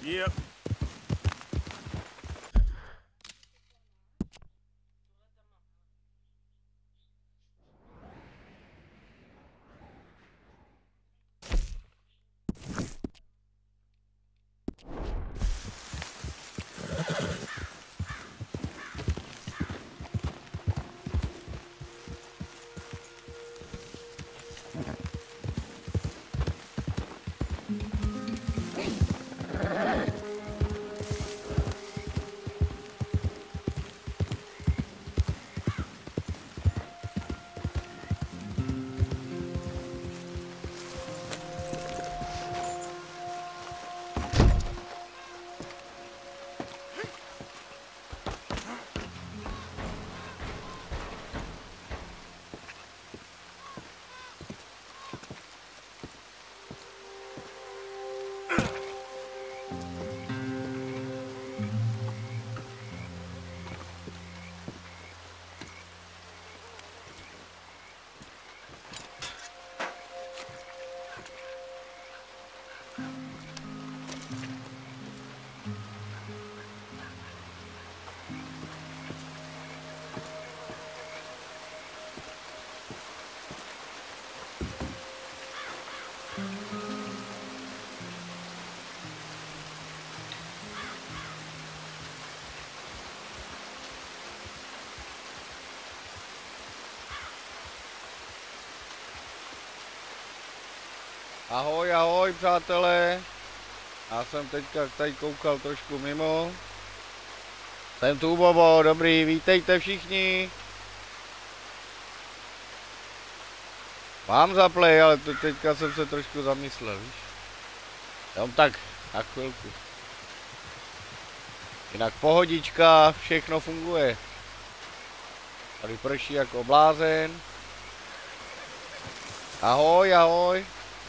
Yep. Ahoj, ahoj přátelé, já jsem teďka tady koukal trošku mimo. Jsem tu Bobo, dobrý, vítejte všichni. Mám zaplay, ale to teďka jsem se trošku zamyslel, víš. Jenom tak, na chvilku. Jinak pohodička, všechno funguje. Tady prší jako blázen. Ahoj, ahoj.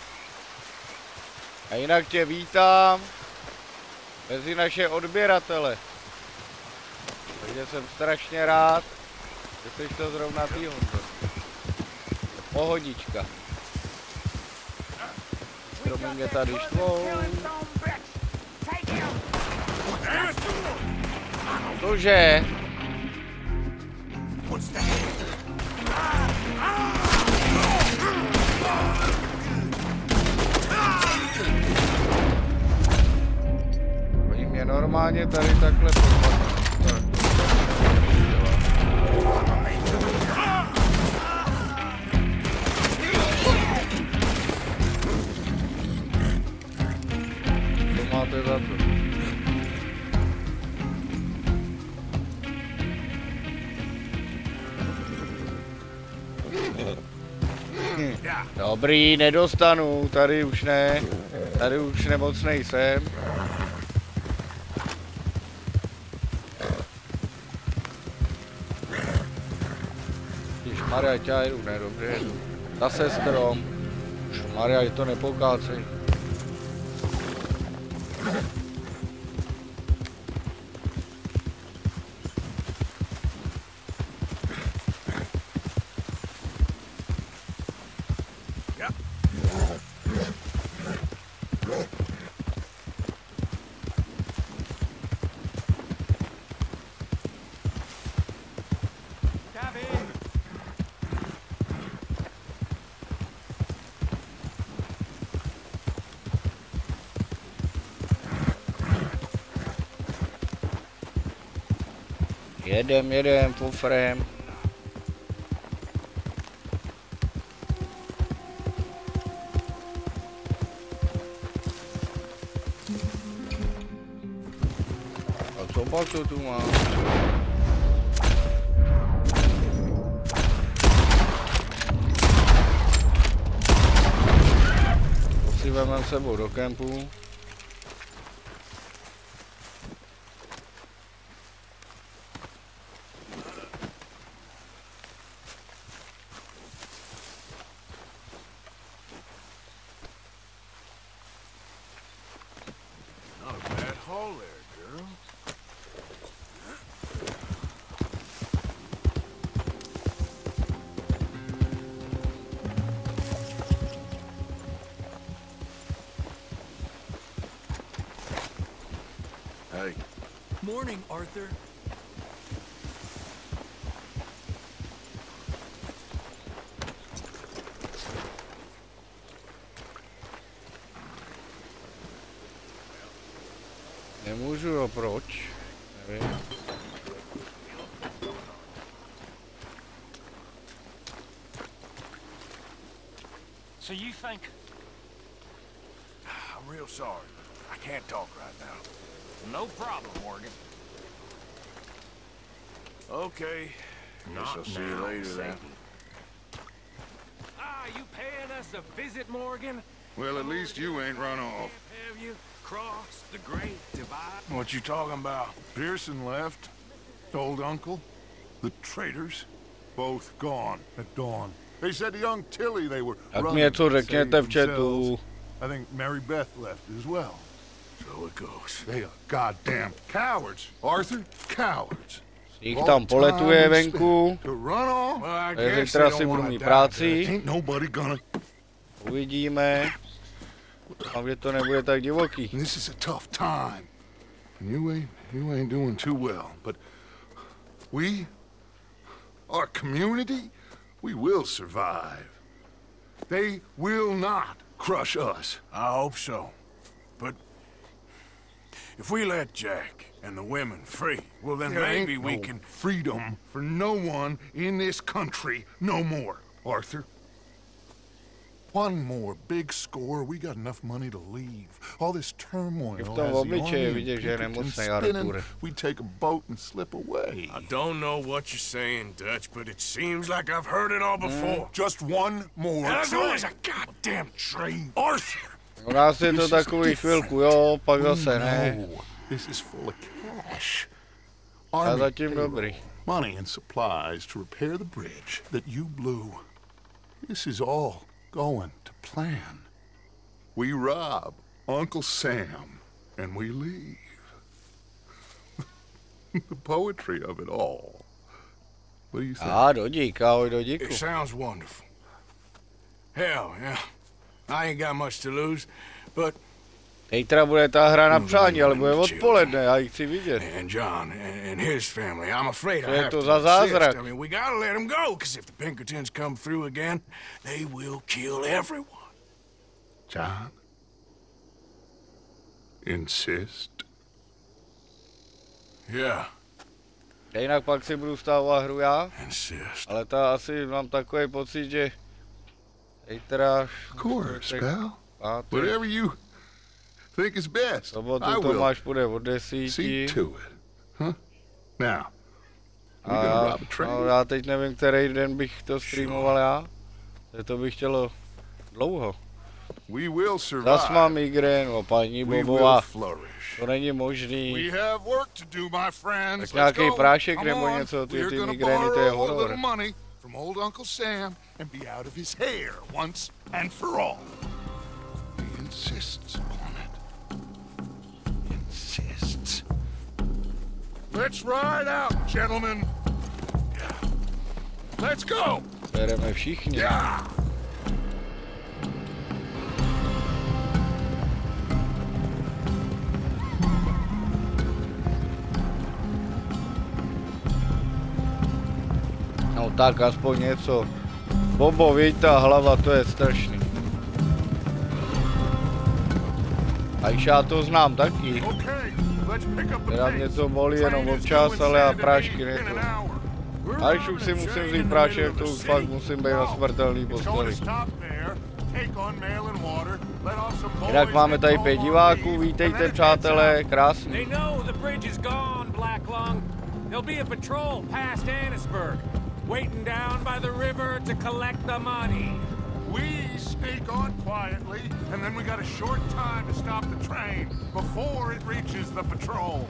A jinak tě vítám mezi naše odběratele. Takže jsem strašně rád, že jsi to zrovna ty, Honzo. Pohodička. Stromy mě tady štvou. Cože? Oni mě normálně tady takhle podpadnou. To máte za to. Dobrý, nedostanu, tady už ne. Tady už nemoc nejsem. Maria, já jedu, ne, dobře jedu. Zase strom. Maria, je to nepokácej. Jedem, pufrem. A co pak to tu má? To si vezmeme sebou do kempu. Morning, Arthur. Nemůžu, jo, proč? Nevím. So you think... I'm real sorry. I can't talk right now. No problem, Morgan. Okay. Guess I'll see you later then. Ah, you paying us a visit, Morgan? Well, at least you ain't run off. Have you crossed the great divide? What you talking about? Pearson left. Old uncle. The traitors. Both gone at dawn. They said to young Tilly they were Tak mi něco řekněte v chatu. I think Mary Beth left as well. So it goes. They are goddamn cowards, Arthur. Cowards. Jich tam poletuje venku. To run off. Well, I guess Zítra they si don't budu want mít to práci. Ain't nobody gonna. Uvidíme. A kde to nebude tak divoký. This is a tough time. And you ain't doing too well. But we, our community, we will survive. They will not crush us. I hope so. But if we let Jack and the women free, well then There maybe ain't we no can... freedom for no one in this country no more, Arthur. One more big score, we got enough money to leave. All this turmoil V tom has the obličeji army vidět, že je Pinkerton nemocnej, spinning. Arture. We take a boat and slip away. I don't know what you're saying, Dutch, but it seems like I've heard it all before. Just one more And there's always time. a goddamn train. Arthur! U nás je to takový chvilku, jo, pak zase ne. No, this is full of cash. A Army zatím payroll, dobrý. money and supplies to repair the bridge that you blew. This is all going to plan. We rob Uncle Sam and we leave. The poetry of it all. What do you think? A do díka, ahoj do díku. It sounds wonderful. Hell, yeah. I ain't got much to lose, but... Zítra bude ta hra na přání, ale bude odpoledne, já ji chci vidět. And John and his family, I'm afraid I je have to to za insist. zázrak? I mean, we gotta let them go, because if the Pinkertons come through again, they will kill everyone. John? Insist? Yeah, Jinak pak si budu stávat hru já, insist. ale ta asi mám takový pocit, že zítra, Of course, pal. pátek, Whatever you think is best. I sobotu will Tomáš půjde od 10. see to it. Huh? Now, we A gonna rob a train? no, já teď nevím, který den bych to streamoval já. To by chtělo dlouho. We will Zas mám survive. migrénu, paní We will Bobová. flourish. To není možný. We have work to do, my friends. Tak Let's nějaký go. prášek Come nebo on. něco, ty We're gonna migrény, to je borrow a horor. little money from old Uncle Sam and be out of his hair once and for all. He insists on it. Insists. Let's ride out, gentlemen. Yeah. Let's go. Bereme všichni. Yeah. No tak aspoň něco. Bobo, věď ta hlava, to je strašný. A již já to znám taky. Okay, let's pick up the Teda mě pace. to bolí jenom Train is občas, due in ale já Saint prášky Denis in netu. an hour. A když už si musím vzít prášek, to už fakt musím být na smrtelný posteli. Jinak máme tady 5 diváků, vítejte přátelé, krásný. They know the bridge is gone, Black Lung. There'll be a patrol past Annisburg, waiting down by the river to collect the money. We sneak on quietly, and then we got a short time to stop the train before it reaches the patrol.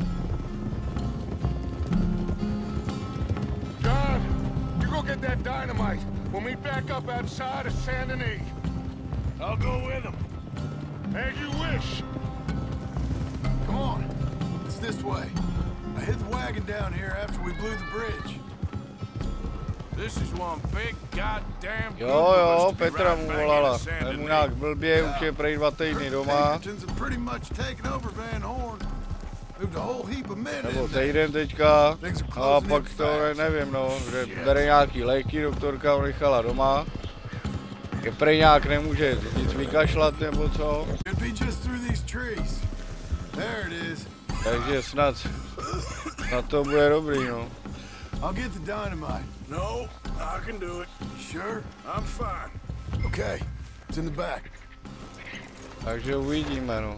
John, you go get that dynamite. We'll meet back up outside of Saint Denis. I'll go with them. As you wish. Come on. It's this way. I hid the wagon down here after we blew the bridge. This is one big goddamn Jo, Petra mu volala. Je mu nějak blbě, už je prej 2 týdny doma. Pinkertons have pretty much taken over Van Horn. Moved a whole heap of men Nebo in there. týden teďka. Things are A closing in pak to fast. nevím, no, že bere nějaký léky, doktorka ho nechala doma. Je prej nějak nemůže nic vykašlat nebo co. Could be just through these trees. There it is. Takže snad to bude dobrý, no. I'll get the dynamite. No, I can do it. Sure? I'm fine. Okay. It's in the back. Takže uvidíme, no.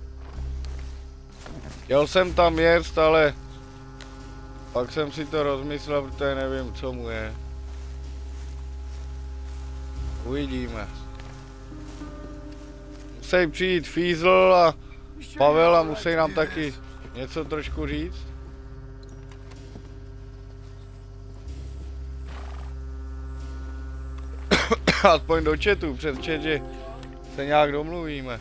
Chtěl jsem tam jet, ale pak jsem si to rozmyslel, protože nevím, co mu je. Uvidíme. Musí přijít Fízl a Pavel a musí nám taky něco trošku říct. Aspoň do chatu, přes chat, že se nějak domluvíme.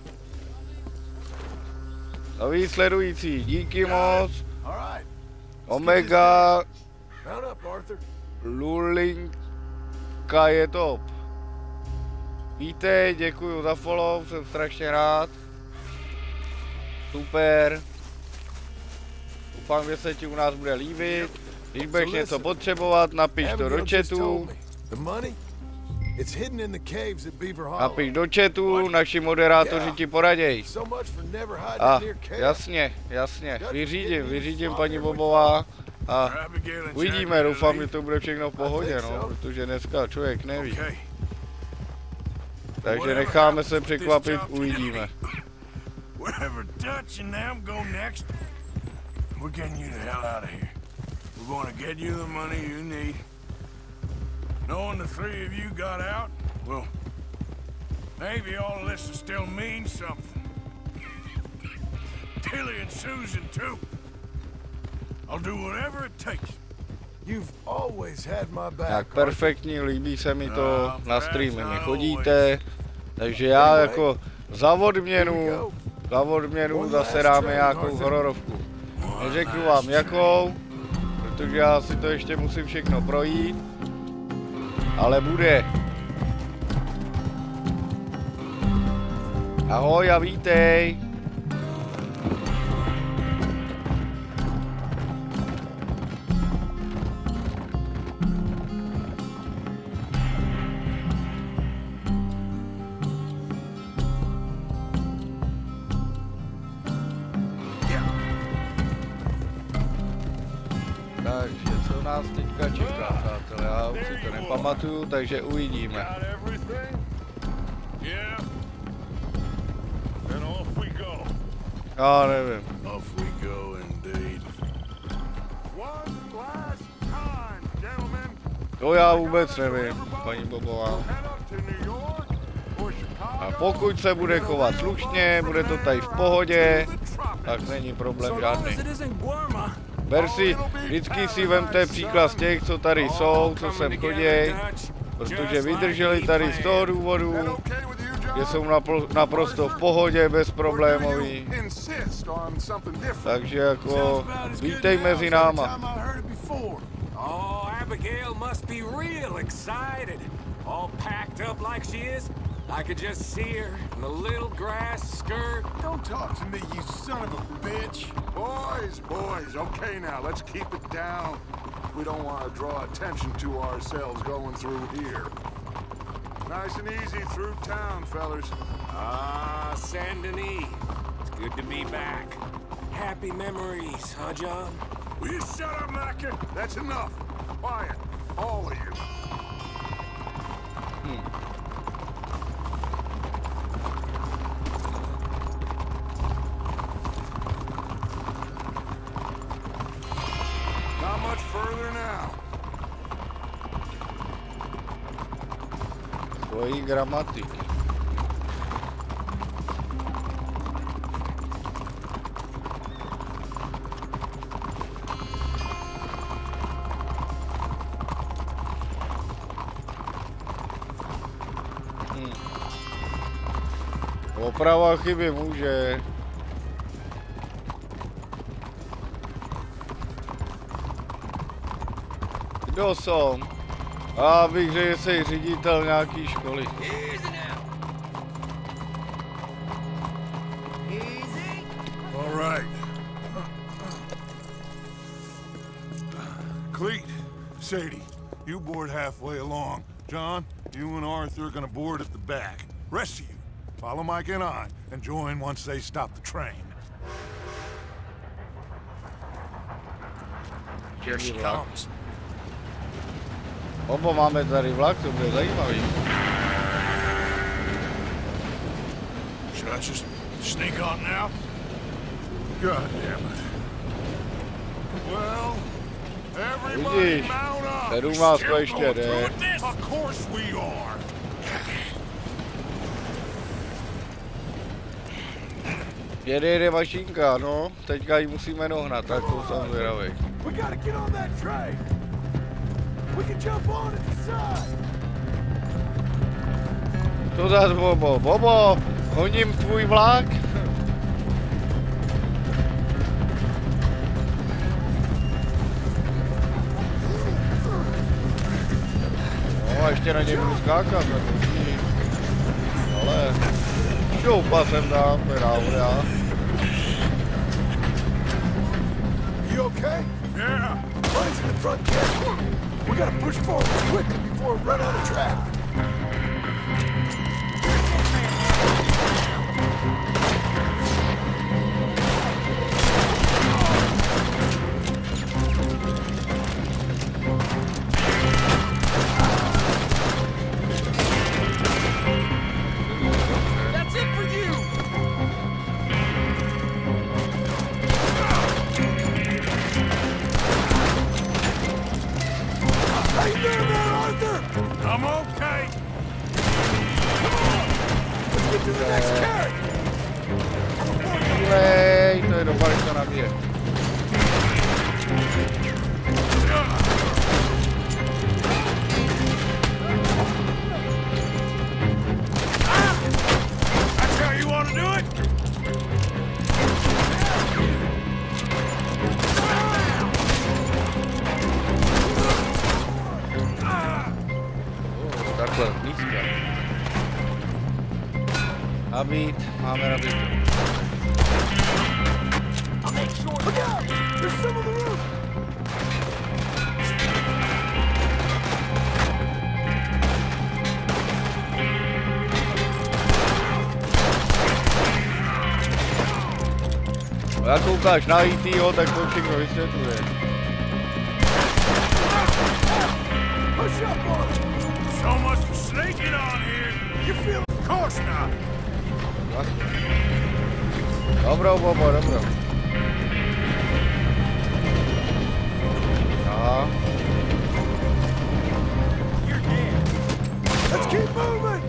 Noví sledující, díky moc. All right. Omega Mount up, Arthur. Lulinka je top. Vítej, děkuju za follow, jsem strašně rád. Super. Doufám, že se ti u nás bude líbit. Když budeš něco potřebovat, napiš to do Abigail just chatu. told me. The money? It's hidden in the caves at Beaver Hollow. Napiš do chatu, naši moderátoři ti poraděj. So much for never hiding A near camp. jasně, vyřídím paní Bobová a Abigail and uvidíme, Jack doufám, ready? že to bude všechno v pohodě, no, protože dneska člověk neví. Okay. Takže necháme se překvapit, uvidíme. Wherever Dutch and them go next, we're getting you the hell out of here. We're going to get you the money you need. Knowing the three of you got out, well, maybe all of this will still mean something. Tilly and Susan, too. I'll do whatever it takes. You've always had my back. Tak Arthur. perfektní, líbí se mi to, na streamy mi chodíte, takže já jako za odměnu zase dáme nějakou hororovku. Neřeknu vám jakou, protože já si to ještě musím všechno projít, ale bude. Ahoj a vítej. Takže co nás teďka čeká, přátelé, já už si to nepamatuju, takže uvidíme. Got everything? Yeah. Then off we go. Já nevím. Off we go, indeed. One last time, gentlemen. To já vůbec nevím, paní Bobová. Head up to New York or Chicago. A pokud se bude chovat slušně, bude to tady v pohodě, tak není problém žádný. Ber si, vždycky si vemte příklad z těch, co tady jsou, co sem choděj, protože vydrželi tady z toho důvodu, že jsou naprosto v pohodě, bezproblémoví. Takže jako, vítej mezi náma. Oh, Abigail must be real excited. All packed up like she is. I could just see her in the little grass skirt. Don't talk to me, you son of a bitch. Boys, okay now, let's keep it down. We don't want to draw attention to ourselves going through here. Nice and easy through town, fellas. Ah, Saint Denis. It's good to be back. Happy memories, huh, John? Will you shut up, Mackin? That's enough. Quiet, all of you. Not much further now. Svojí gramatiky. Oprava chyby může. Kdo jsem? Já bych řekl, že jsi ředitel nějaký školy. All right. Cleet, Sadie, you board halfway along. John, you and Arthur are gonna board at the back. Rest of you, follow Mike and I, and join once they stop the train. Here she comes. Obo máme tady vlak, to bude zajímavý. Should I just sneak on now? God damn it. Well, everybody mount up. Beru vás to ještě jde. Of course we are. Jede mašinka, no. Teďka ji musíme dohnat, tak to jsem zvědavý. We gotta get on that train. We can jump on at the side. Co zas, Bobo? Bobo, honím tvůj vlak. No, ještě na něj budu skákat, ale šoupa sem dám, to je návod. You okay? Yeah. Buddy's in the front camp. We gotta push forward quickly before we run out of track. That's it for you! How you doing there, Arthur? I'm okay. Let's get to the next carrot. Ej, to je do balíka nabíje. That's how you want to do it? Takhle, blízka. Nabít, máme nabít. Look out! There's some on the roof. Jak koukáš na IT, tak to všechno vysvětluje. Push up on it. So much for sneaking on here. You feel? Of course not. Dobro, Bobo, dobro. Aha. Let's keep moving.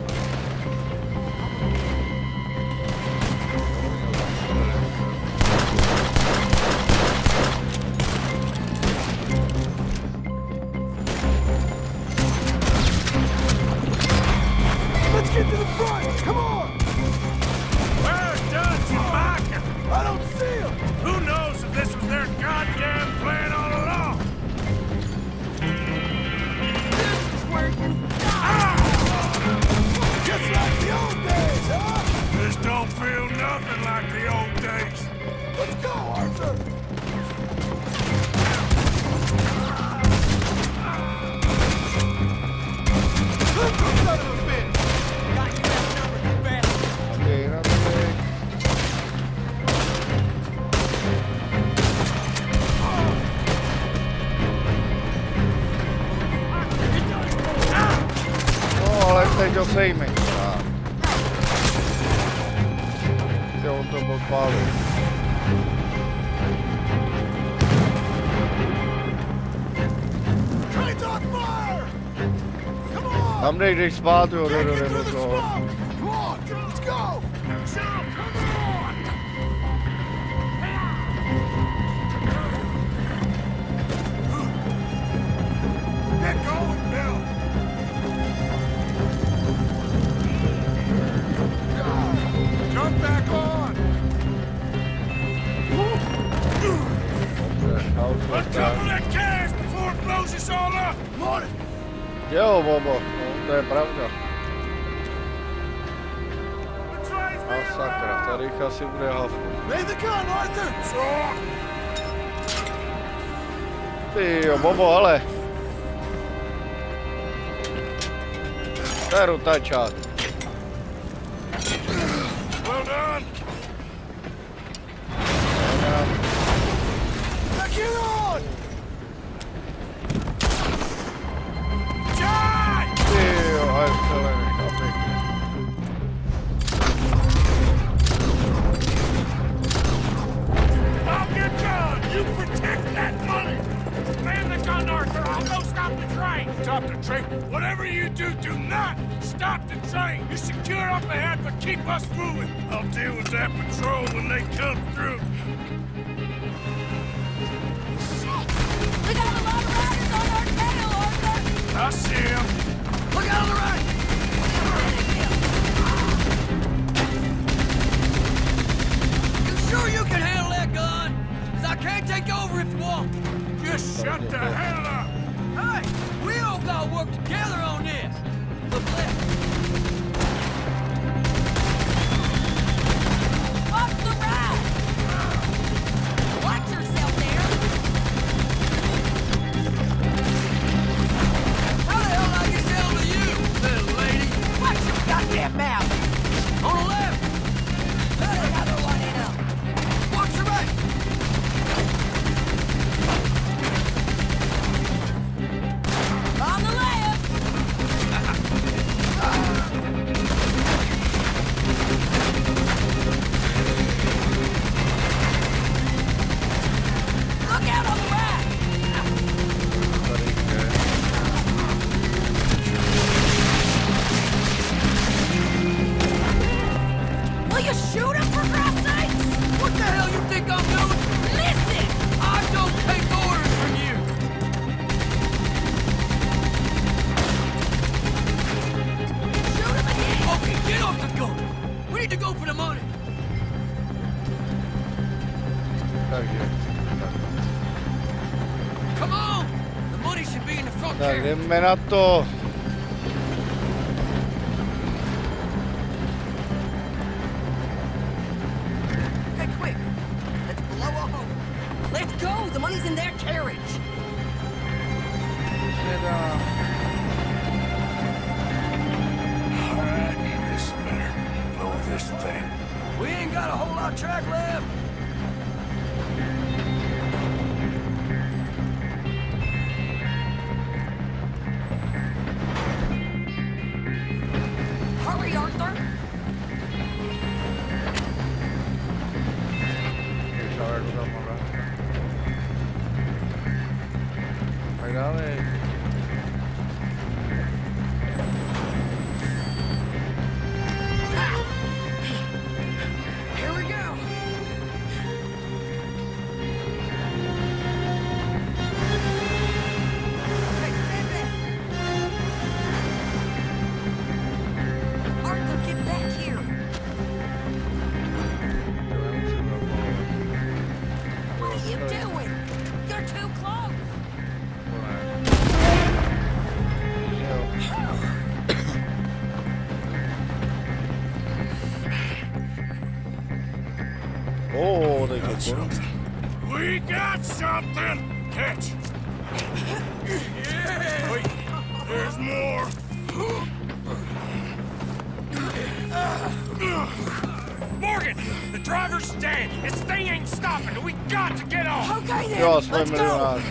Let's get to the front. Come on. Where's Dutch and Micah? I don't see him. Who knows if this was their goddamn plan all along? This is where you Just like the old days, huh? This don't feel nothing like the old days. Let's go, Arthur. Son of a bitch. got you outnumbered, you bastard. Okay, nabíj. No, ale teď ho sejme. Ty on to podpálil. Train's on fire. Come on. Tam nejdeš spát, jo, Can't do get through the toho. smoke. Come on, let's go. Get going, Bill. Jump back on. Uncouple that cash before it blows us all up. On it. Jo, Bobo, no, to je pravda. The train's A being sakra, tady jich asi bude hafnu. Lay the gun, Arthur. Ty jo, Bobo, ale. Beru tačát. Well done. Back it on. John! Ty jo, ale zelený, pěkně. I'll get John. You protect that money. Man the gun, Arthur. I'll go stop the train. Stop the train? Whatever you do, do not stop the train. You secure up ahead, but keep us moving. I'll deal with that patrol when they come through. Shit! We got a lot of riders on our tail, Arthur! I see him. Look out on the right. You sure you can handle that gun? 'Cause I can't take over if you won't. Just shut the hell up. Hey, we all gotta work together on this. Look left. Off the right! Watch yourself there! How the hell I get down to you, little lady? Watch your goddamn mouth! On the left. Put another one in him! Watch your right. On the left! Look out on the right! Will you shoot him, for Christ's sakes? What the hell you think I'm doing? Listen! I don't take orders from you. Shoot him again! Okay, get off the gun. We need to go for the money. Tak jest. Come on. The money should be in the front Tak, carriage. jdeme na to. Okay, quick. Let's blow a hole. Let's go! The money's in their carriage! All right, this better blow this thing. We ain't got a whole lot of track left. Hurry, Arthur! Tak dalej. Here we go! Okay, stand back! Arthur, get back here! What are you doing? You're too close! O, teď Got to. something. We got something. Catch. Yeah. Wait, there's more. Morgan, the driver's dead. This thing ain't stopping. We got to get off. Okay then, Jo, jsme let's go! milionáři.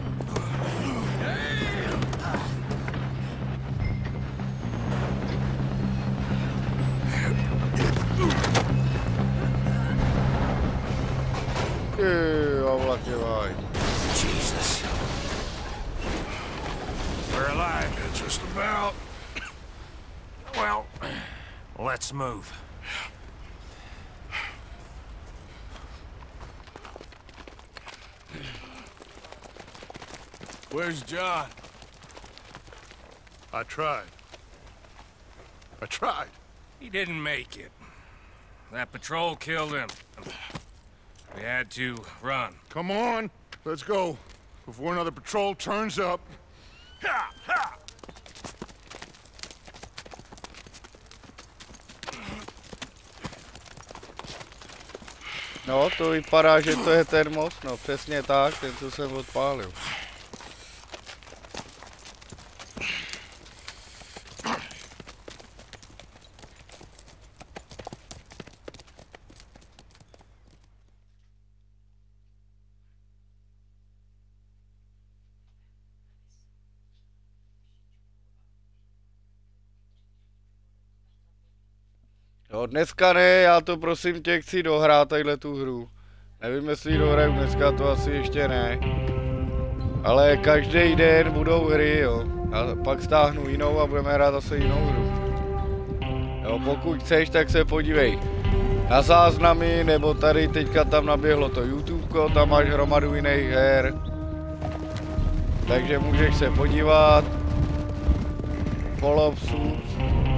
Ty jo, vlaky. Jesus. We're alive. Just about. Well, let's move. Where's John? I tried. I tried. He didn't make it. That patrol killed him. We had to run. Come on, let's go. Before another patrol turns up. Ha! Ha! No, to vypadá, že to je termos, no přesně tak, ten co jsem odpálil. No dneska ne, já to prosím tě chci dohrát tadyhle tu hru. Nevím, jestli ji dohraju dneska, to asi ještě ne. Ale každý den budou hry, jo. A pak stáhnu jinou a budeme hrát zase jinou hru. Jo, pokud chceš, tak se podívej na záznamy, nebo tady teďka tam naběhlo to YouTubeko, tam máš hromadu jiných her. Takže můžeš se podívat. Follow suit.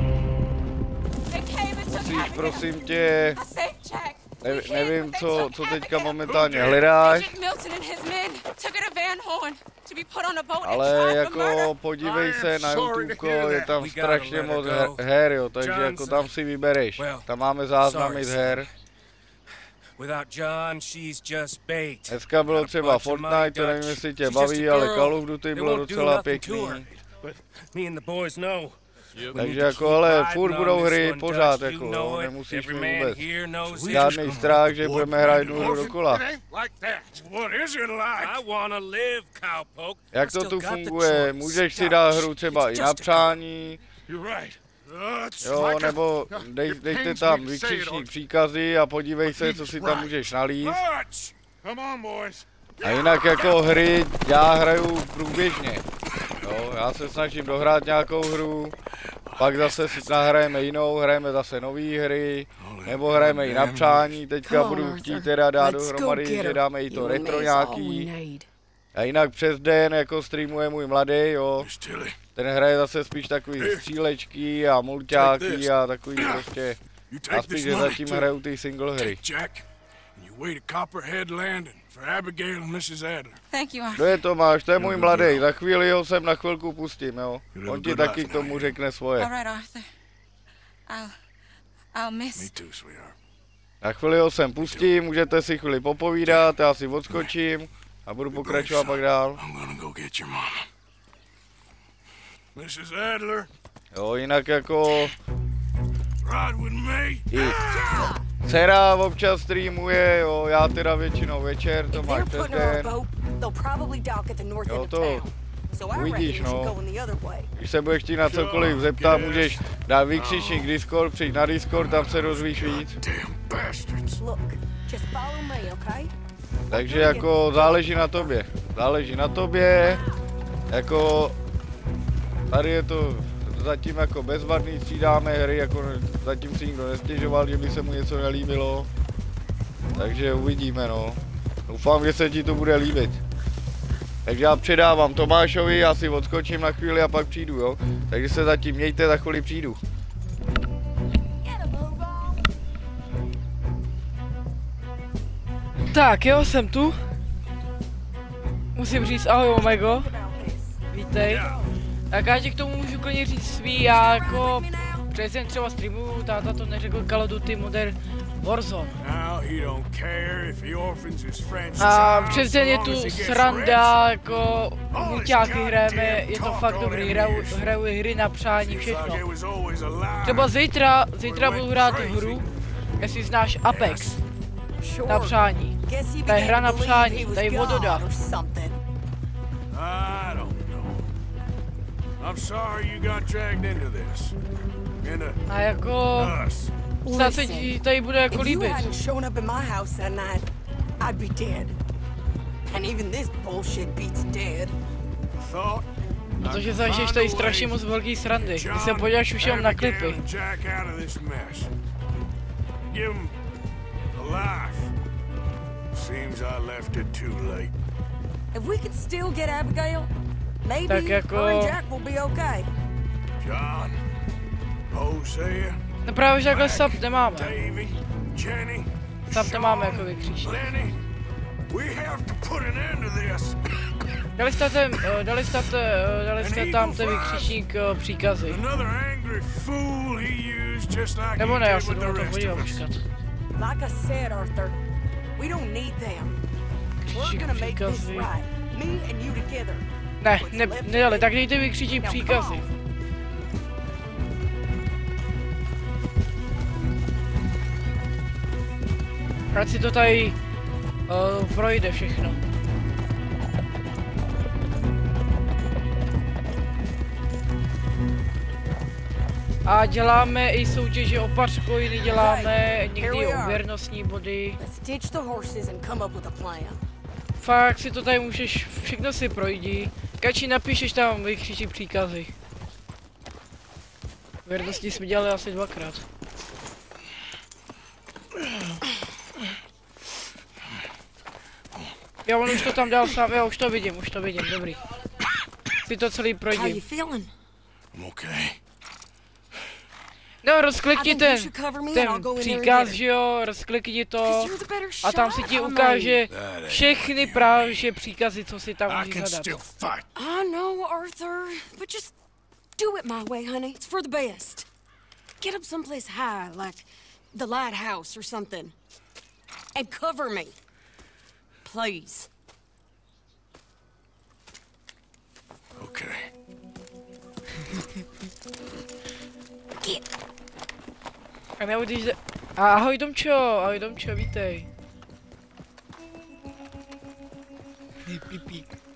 Musíš, prosím tě, nevím, co teďka momentálně hledáš. Ale jako podívej se na YouTubeko, je tam strašně moc her, jo, takže jako tam si vybereš. Tam máme záznamy z her. Dneska bylo třeba Fortnite, to nevím, jestli tě baví, ale Call of Duty bylo docela pěkný. Takže jako, ale furt budou hry pořád, jako, no, nemusíš mít vůbec žádný strach, že budeme hrát jednu hru dokola. Jak to tu funguje? Můžeš si dát hru třeba i na přání, jo, nebo dejte tam vykřičník příkazy a podívej se, co si tam můžeš nalíst. A jinak jako hry, já hraju průběžně. Jo, já se snažím dohrát nějakou hru, pak zase si nahrajeme jinou, hrajeme zase nové hry, nebo hrajeme i na přání, teďka budu chtít teda dát dohromady, že dáme i to retro nějaký. A jinak přes den jako streamuje můj mladý, jo, ten hraje zase spíš takový střílečky a mulťáky a takový prostě, a spíš že zatím hraju ty single hry. Kdo je Tomáš? To je můj mladý. Za chvíli ho sem na chvilku pustím, jo. On ti taky k tomu řekne svoje. Na chvíli ho sem pustím, můžete si chvíli popovídat, já si odskočím a budu pokračovat pak dál. Jo, jinak jako... Dcera občas streamuje, jo, já teda většinou večer, to máš přes den. Jo, to uvidíš, no. Když se budeš chtít na cokoliv zeptat, můžeš dát vykřičník Discord, přijď na Discord, tam se dozvíš víc. Takže jako záleží na tobě, jako tady je to zatím jako bezvadný, střídáme hry, jako zatím si nikdo nestěžoval, že by se mu něco nelíbilo. Takže uvidíme, no. Doufám, že se ti to bude líbit. Takže já předávám Tomášovi, já si odskočím na chvíli a pak přijdu, jo. Takže se zatím mějte, za chvíli přijdu. Tak jo, jsem tu. Musím říct ahoj Omego. Vítej. Tak já ti k tomu můžu klidně říct svý, já jako přesně třeba streamuju, táta to neřekl, Call of Duty Modern Warzone. A přesně je tu sranda, jako mulťáky hrajeme, je to fakt dobrý, hraju hry na přání, všechno. Třeba zítra budu hrát hru, jestli znáš Apex, na přání. Ta je hra na přání, tady vododa. A jako... snad se ti tady bude jako líbit. Protože zažiješ tady strašně moc velký srandy, když se podíváš už jenom na klipy. Tak jako... No právě, že takhle sub nemáme. Sub nemáme jako vykřičník. Dali jste tam ten vykřičník příkazy. Nebo ne, já se budu to podívat počkat. Vykřičník příkazy. Ne, nedali, tak dejte vykřičník příkazy. Ať si to tady projde všechno. A děláme i soutěže o pařkojiny, děláme někdy o věrnostní body. Fakt si to tady můžeš, všechno si projdi. Kači napíšeš tam vykřičí příkazy. Věrnostní jsme dělali asi 2krát. Já on už to tam dal sám, já už to vidím, dobrý. Si to celý projdi. No, rozklikni ten příkaz, že jo, rozklikni to a tam si ti ukáže všechny právě příkazy, co si tam můžeš zadat. I know, Arthur, but just do it my way, honey. It's for the best. Get up someplace high, like the lighthouse or something, and cover me, please. Okay. A nebo když ahoj Domčo, vítej. Pípík.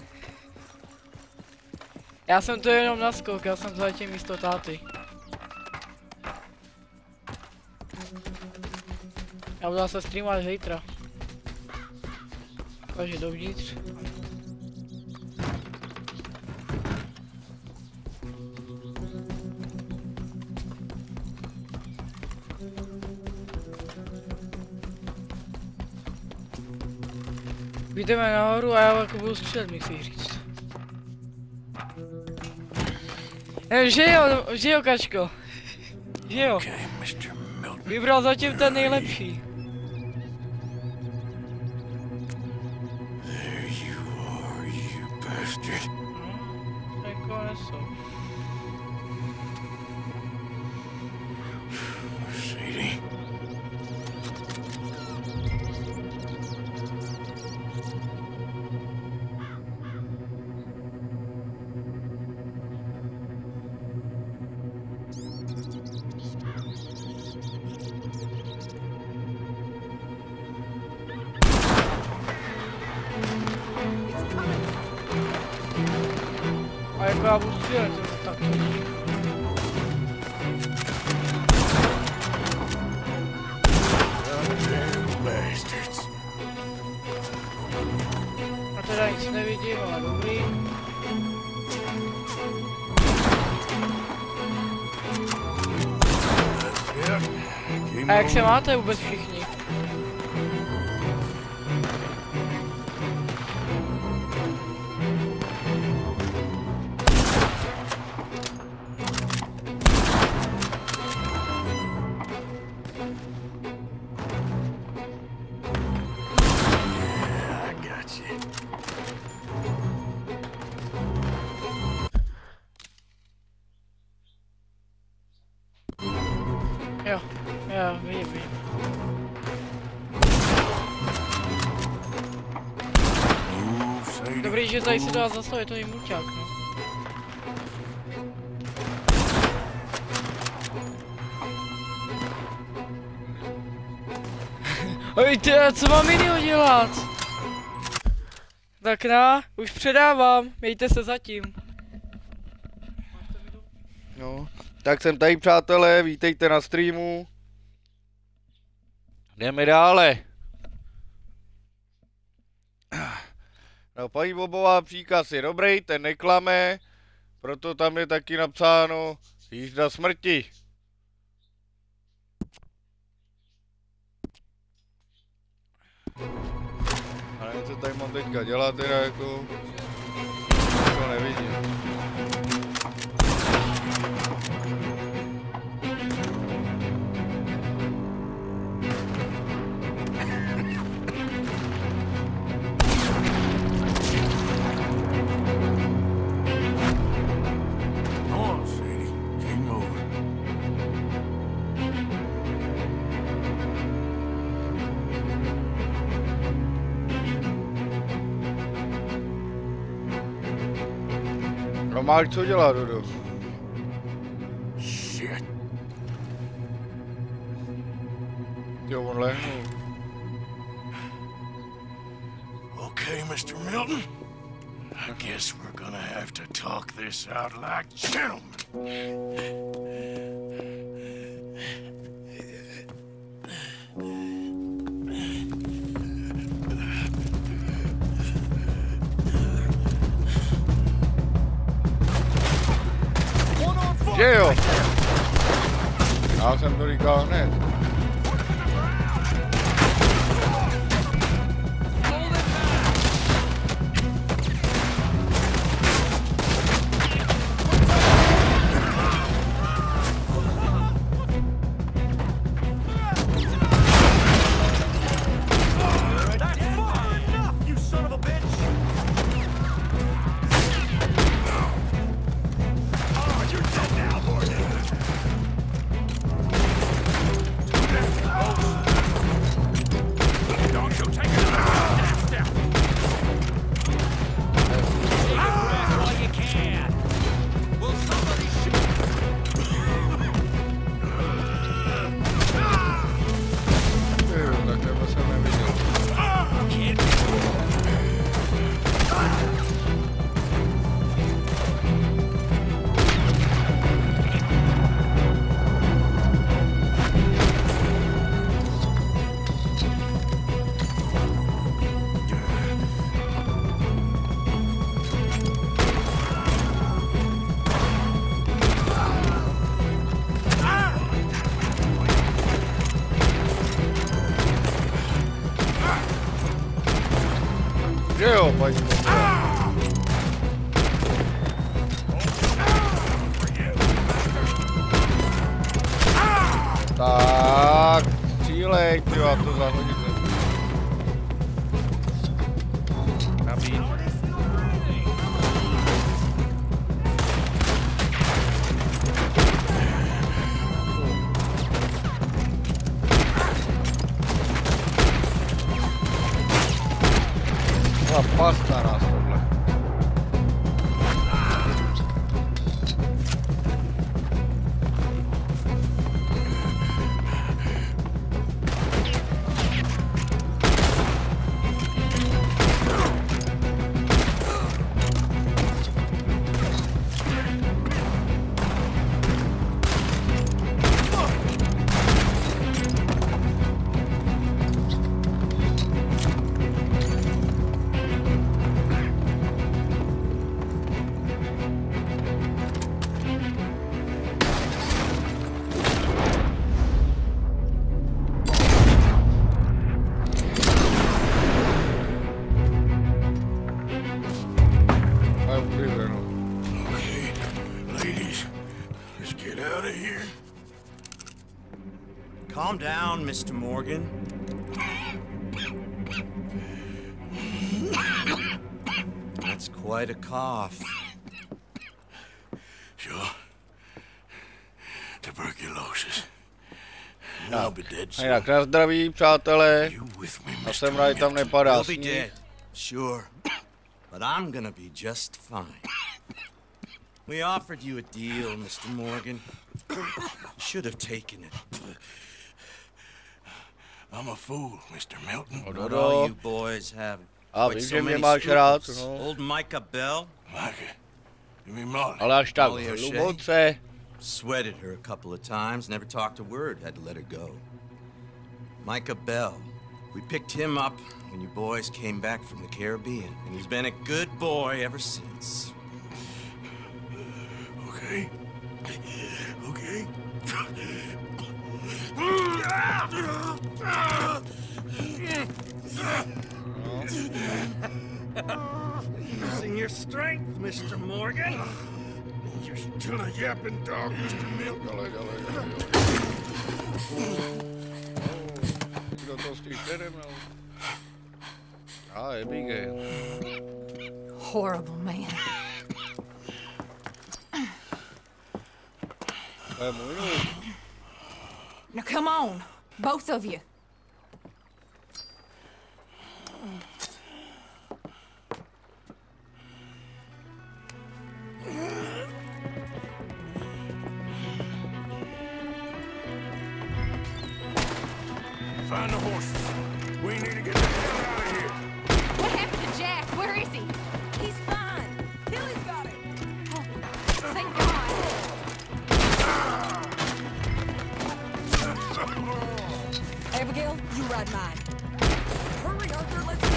Já jsem to jenom naskok, já jsem zatím místo táty. Já budu zase streamovat zítra. Takže dovnitř. Jdeme nahoru a já jako budu střílet, mi chci říct. Že jo, Kačko. Že jo. Vybral zatím ten nejlepší. A jako já budu střílet, tak to není. A teda nic nevidím, ale dobrý. A jak se máte vůbec všichni? Jo, vidím. Dobrý, že tady si to dá zastavit, to je muťák, no. Oj, co mám jinýho dělat? Tak už předávám, mějte se zatím. No, tak jsem tady, přátelé, vítejte na streamu. Jdeme dále. No, paní Bobová, příkaz je dobrý, ten neklame, proto tam je taky napsáno jízda smrti. A nevím, co tady mám teďka dělat, teda jako... To nevidím. Romák, co dělá, Dodo? Shit. Jo, on lehnul. Okay, Mr. Milton. I guess we're gonna have to talk this out like gentlemen. Že jo? Já jsem to říkal hned. Že jo, paní tak, střílej, ty já to zahodit nebudu. Nabít. Pasta nás tohle. Calm down, Mr. Morgan. That's quite a cough. Sure. Tuberculosis. I'll be dead soon. Jinak na zdraví, přátelé. A jsem rád, tam nepadá sníh. Sure. But I'm gonna be just fine. We offered you a deal, Mr. Morgan. You should have taken it. I'm a fool, Mr. Milton. But all you boys have it. A vím, že mě máš rád, no. Old Micah Bell. Micah? You mean Molly? Ale až tak hluboce. Sweated her a couple of times, never talked a word, had to let her go. Micah Bell. We picked him up when you boys came back from the Caribbean, and he's been a good boy ever since. Okay. Okay. Using your strength, Mr. Morgan. You're still a yapping dog, Mr. Milton. Kdo to stýkne, no? Abigail. Horrible man. Now come on, both of you. Find the horses. We need to get the hell out of here. What happened to Jack? Where is he? He's fine. mine. Hurry, Arthur, let's go.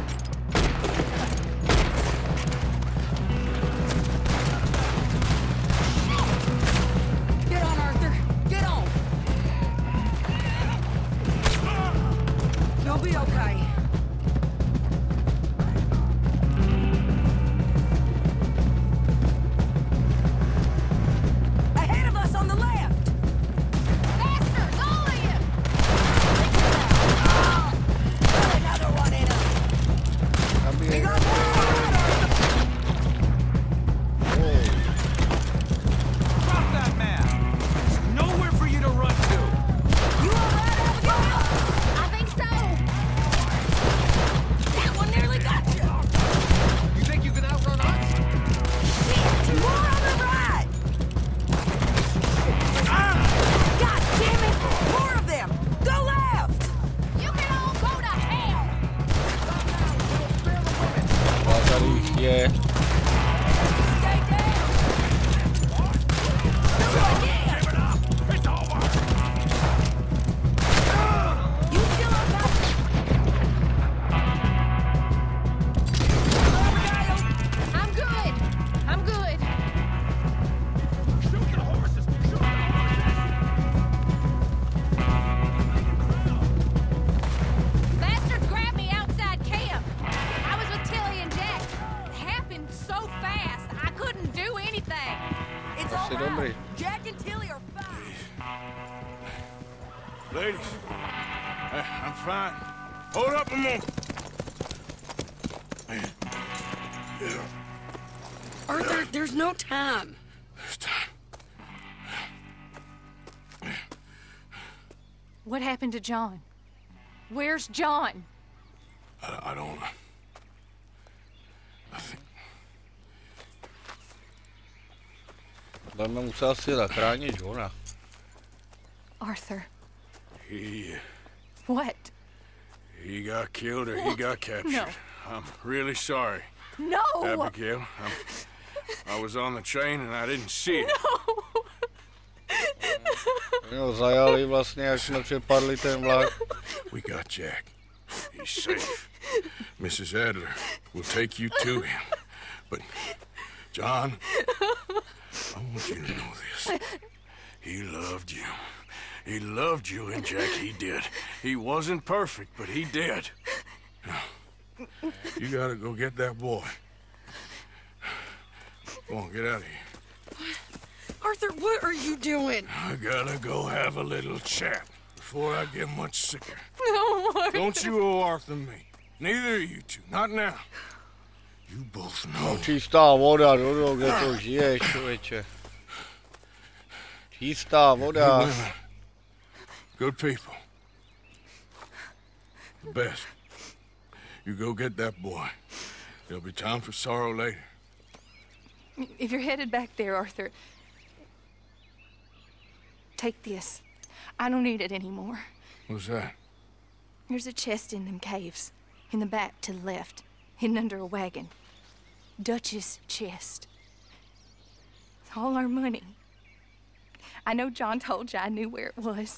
Get on, Arthur. Get on. You'll be okay. Ahead of us on the left. Bastards, all of you! Put another one in him. We got more. Drop that man! There's nowhere for you to run to! You all right, Abigail? I think so. That one nearly got you. You think you can outrun us? More on the right. God damn it! More of them. Go left. You can all go to hell! A tady jich je. Stay down. Do it again. You still on top? I'm good. I'm good. Shoot the horses! Shoot the horses! Bastards grabbed me outside camp. I was with Tilly and Jack. It happened so fast, I couldn't do anything. It's Asi all dobrý. right. Jack and Tilly are fine. Ladies, I'm fine. Hold up a moment. Arthur, there's no time. This time. What happened to John? Where's John? I don't... I think... Budeme musel asi zachránit Johna. Arthur. He What? got killed or he got captured. No. I'm really sorry, No! Abigail. I was on the train and I didn't see it. Jo, zajali vlastně, jak jsme přepadli ten vlak. We got Jack. He's safe. Mrs. Adler will take you to him. But, John, I want you to know this. He loved you. He loved you, and Jack, he did. He wasn't perfect, but he did. Now, you gotta go get that boy. Come on, get out of here. Arthur, what are you doing? I gotta go have a little chat before I get much sicker. No, Arthur. Don't you owe Arthur me. Neither of you two. Not now. You both know. Čistá voda, Dodo, kde to žiješ, člověče. Čistá voda. Good women. Good people. The best. You go get that boy. There'll be time for sorrow later. If you're headed back there, Arthur, take this. I don't need it anymore. What's that? There's a chest in them caves. In the back to the left. Hidden under a wagon. Dutch's chest. It's all our money. I know John told you I knew where it was.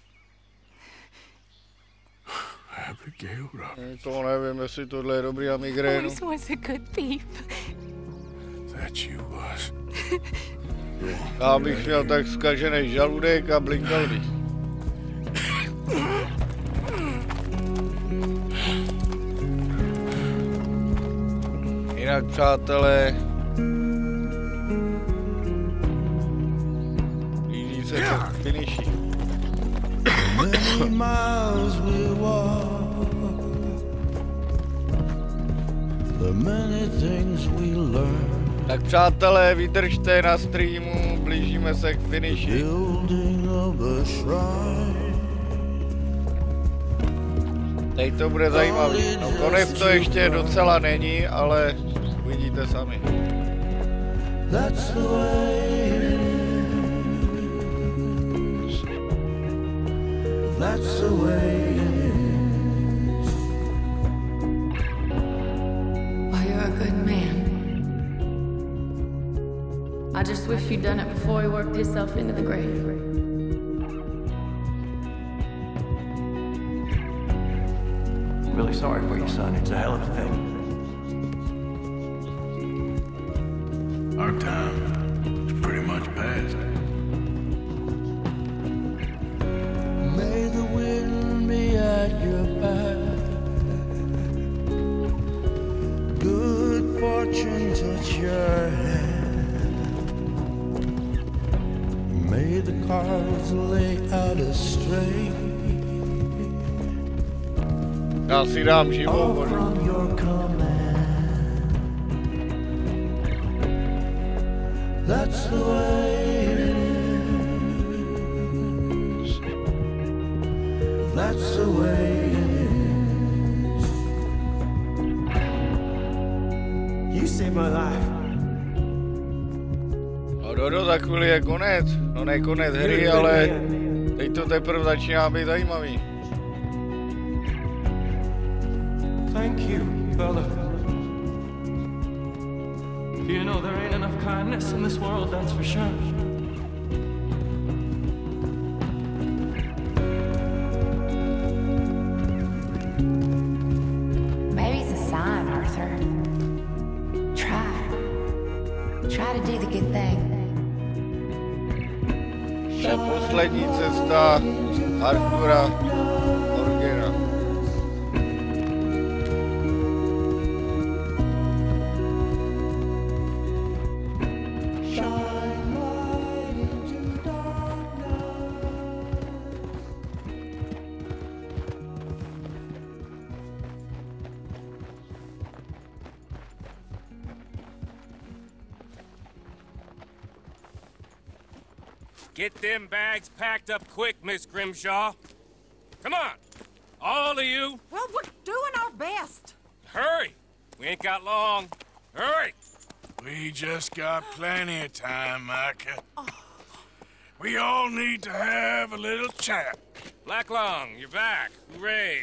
Abigail Roberts. To nevím, jestli tohle je dobrý a migrénu. Always was a good thief. That you was. Já bych měl tak zkažený žaludek a blinkal bych. Jinak, přátelé, blíží se k finiši. Many miles we walk, the many things we learn. Tak přátelé, vydržte na streamu, blížíme se k finiši. Building of a shrine. Teď to bude zajímavý. No konec to ještě docela není, ale uvidíte sami. That's the way it is. That's the way it is. Well, you're a good man. I just wish you'd done it before he worked himself into the grave. Really sorry for you, son. It's a hell of a thing. Our time is pretty much past. May the wind be at your back. Good fortune touch your hand. May the cards lay out astray. Já si dám živou vodu. That's the way it is. That's the way it is. You saved my life. No, za chvíli je konec. No ne konec hry, ale teď to teprve začíná být zajímavý. Thank you, Bella. You know there ain't enough kindness in this world, that's for sure. Maybe it's a sign, Arthur. Try to do the good thing. Poslední cesta Artura Morgana. Get them bags packed up quick, Miss Grimshaw. Come on, all of you. Well, we're doing our best. Hurry, we ain't got long. Hurry. We just got plenty of time, Micah. We all need to have a little chat. Black Lung, you're back. Hooray.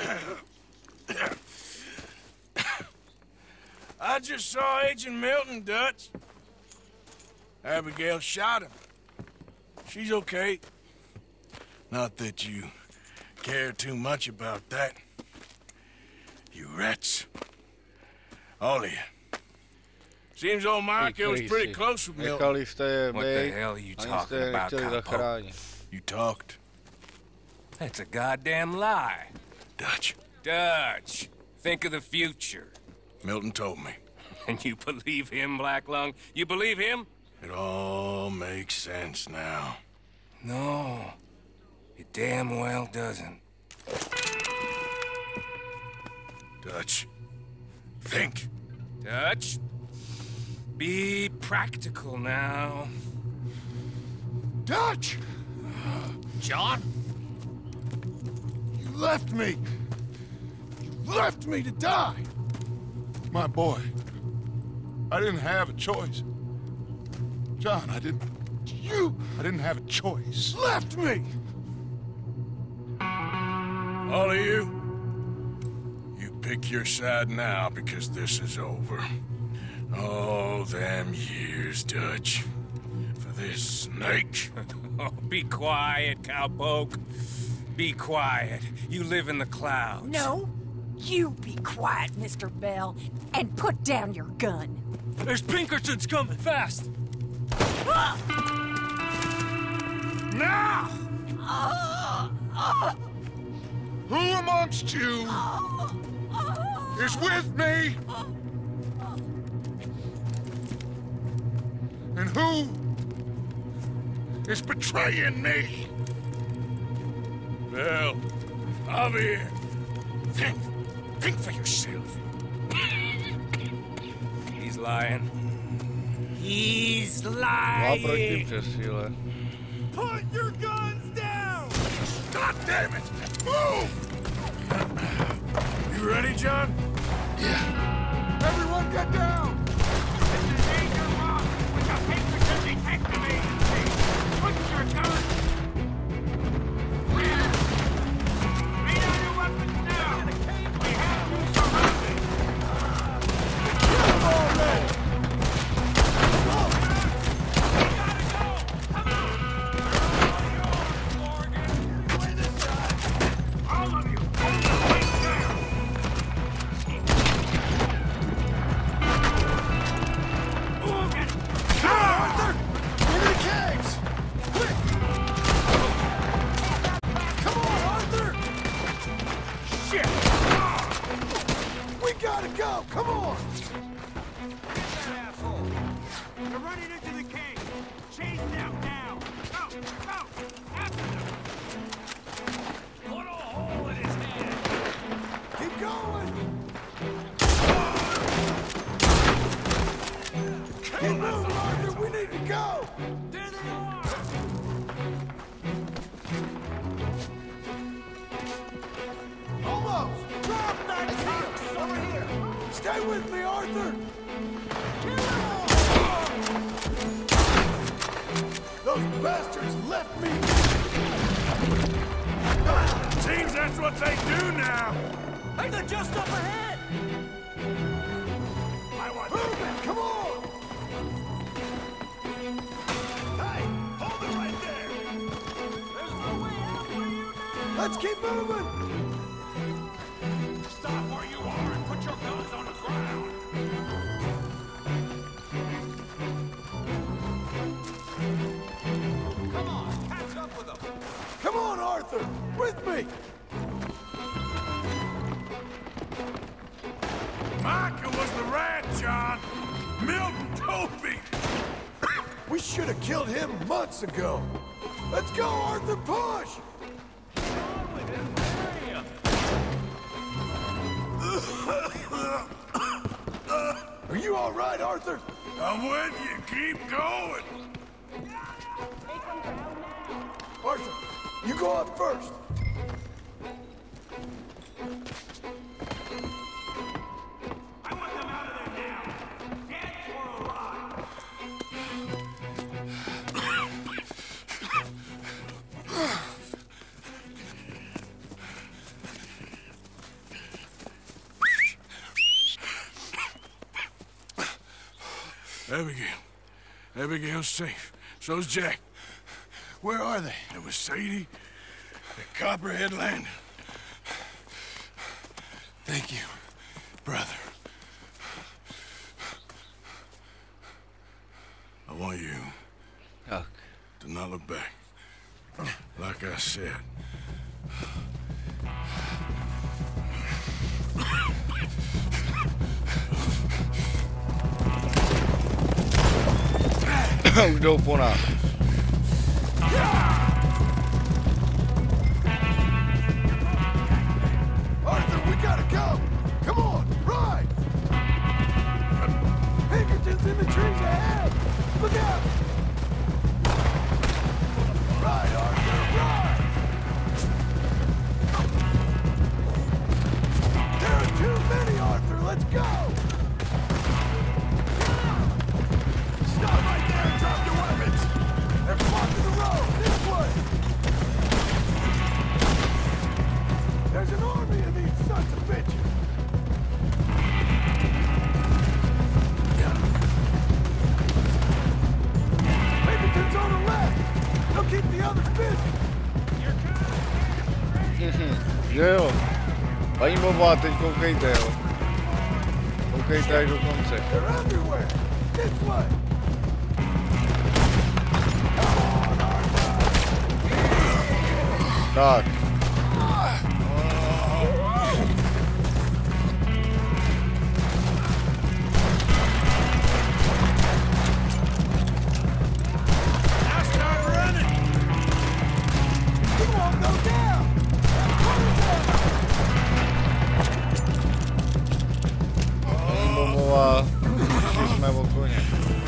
I just saw Agent Milton, Dutch. Abigail shot him. She's okay. Not that you care too much about that. You rats. All of you. Seems old Micah was pretty close with Milton. What the hell are you talking about, cowpoke? You talked. That's a goddamn lie. Dutch. Dutch, think of the future. Milton told me. And you believe him, Black Lung? You believe him? It all makes sense now. No, it damn well doesn't. Dutch, think. Dutch, be practical now. Dutch! John? You left me! You left me to die! My boy, I didn't have a choice. John, I didn't have a choice. Left me! All of you, you pick your side now because this is over. All them years, Dutch, for this snake. Oh, be quiet, cowpoke. Be quiet. You live in the clouds. No, you be quiet, Mr. Bell, and put down your gun. There's Pinkertons coming, fast! Now! Who amongst you is with me? And who is betraying me? Well, I'll be here. Think for yourself. He's lying. He's lying. Put your guns down! God damn it! Move! You ready, John? Yeah. Everyone get down! This is Major Rock with the Pinkerton Detective Agency. Put your guns! Lay down your weapons now! We have you surrounded! Get them already! All of you, hold the place down! Keep moving, Arthur. We need to go. There they are. Almost. Drop that box over here. Stay with me, Arthur. Those bastards left me. Seems that's what they do now. Hey, they're just up ahead. I want movement. Come on. Hey, hold it right there. There's no way out for you now. Let's keep moving. Stop where you are and put your guns on the ground. Come on, catch up with them. Come on, Arthur. With me. Micah was the rat, John. Milton told me. We should have killed him months ago. Let's go, Arthur. Push. Are you all right, Arthur? I'm with you. Keep going. Arthur, you go up first. I want them out of there now. Dead or alive. Abigail's safe. So's Jack. Where are they? It was Sadie at Copperhead Landing. Thank you, brother. I want you to not look back. Like I said. Jdou po nás. Arthur, we gotta go. Come on, ride. Pinkerton's in the trees ahead. Look out. Ride, Arthur, ride. There are too many, Arthur. Let's go. Stop right there and drop your weapons! They're blocking the road! This way! There's an army of these sons of bitches! Pinkerton's on the left! They'll keep the others busy! Že jo? Paní Bobová, teď koukejte, jo. Koukejte až do konce. They're everywhere! This way! Tak. Bomová, přišli jsme o koně.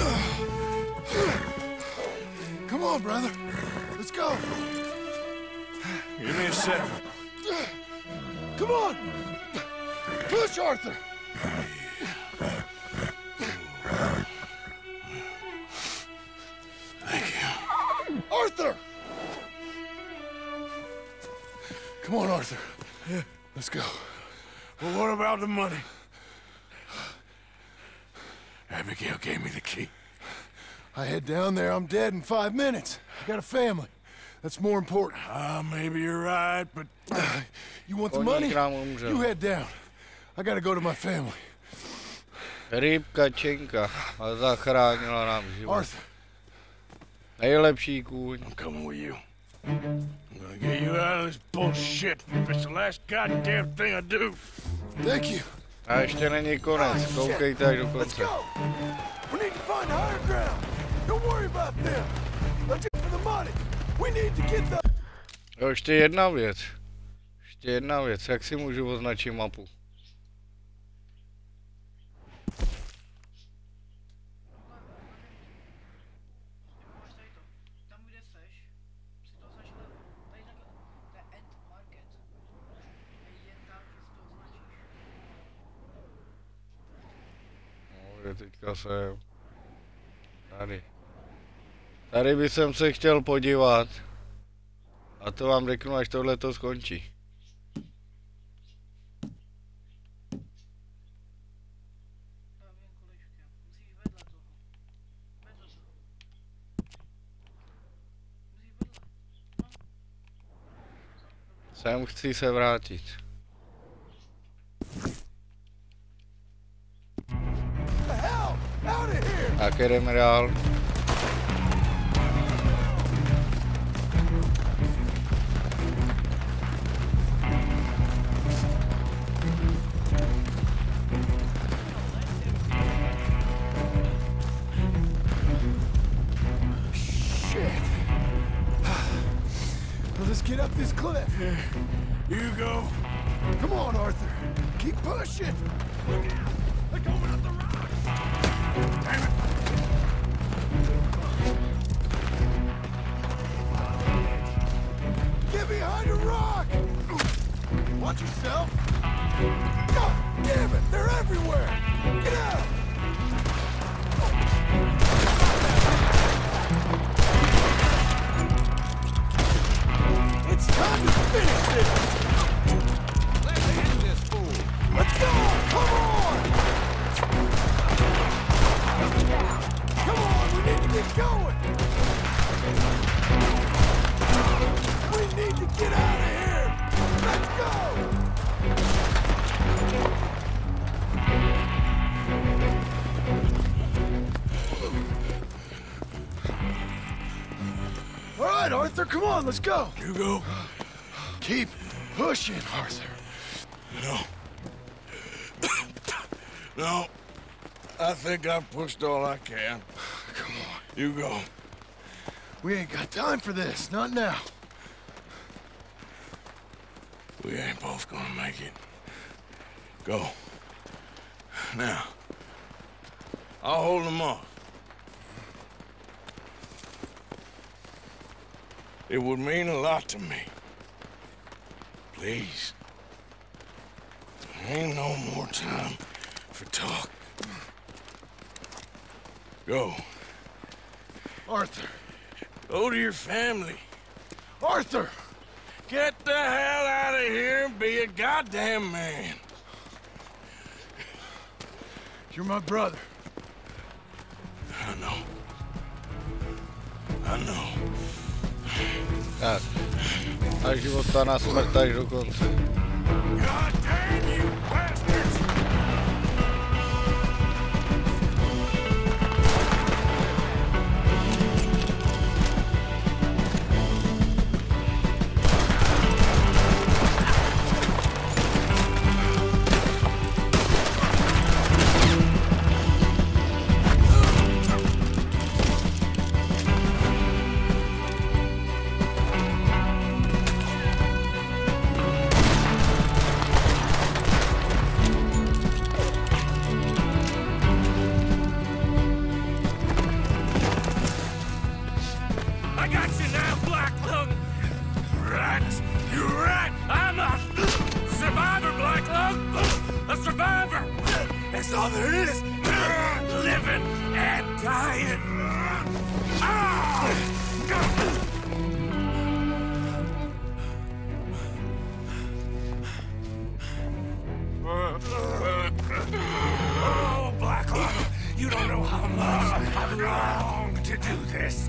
Come on, brother. Let's go. Give me a sec. Come on! Push, Arthur! Thank you. Arthur! Come on, Arthur. Yeah. Let's go. Well, what about the money? Abigail gave me the key. I head down there, I'm dead in 5 minutes. I got a family. That's more important. Maybe you're right, but... You want the money? You head down. I gotta go to my family. Rybka Čenka a zachránila nám život. Arthur. Nejlepší kůň. I'm coming with you. I'm gonna get you out of this bullshit if it's the last goddamn thing I do. Thank you. A ještě není konec, koukejte až do konce. We need to find higher ground. Don't worry about them. Let's get for the money. We need to get the... Jo, ještě jedna věc. Jak si můžu označit mapu? kde teďka jsem? Tady. Tady bych se chtěl podívat. A to vám řeknu, až tohle to skončí. Sem chci se vrátit. Tak jdeme dál. Let's get up this cliff. Here, you go. Come on, Arthur. Keep pushing. Look out! They're going up the rock! Damn it! Get behind a rock! Watch yourself. God damn it! They're everywhere! Get out! It's time to finish this! Let's end this fool! Let's go! Come on! Come on, we need to get going! We need to get out of here! Let's go! All right, Arthur, come on, let's go! You go. Keep pushing, Arthur. No. No. I think I've pushed all I can. Come on. You go. We ain't got time for this, not now. We ain't both gonna make it. Go. Now. I'll hold them off. It would mean a lot to me. Please. There ain't no more time for talk. Go. Arthur. Go to your family. Arthur! Get the hell out of here and be a goddamn man. You're my brother. I know. I know. Tak. Na života, na smrt až do konce. God damn you bastards! I got you now, Black Lung! Rat! You rat! I'm a survivor, Black Lung! A survivor! That's all there is! Living and dying! Oh, Black Lung! You don't know how much I've longed to do this!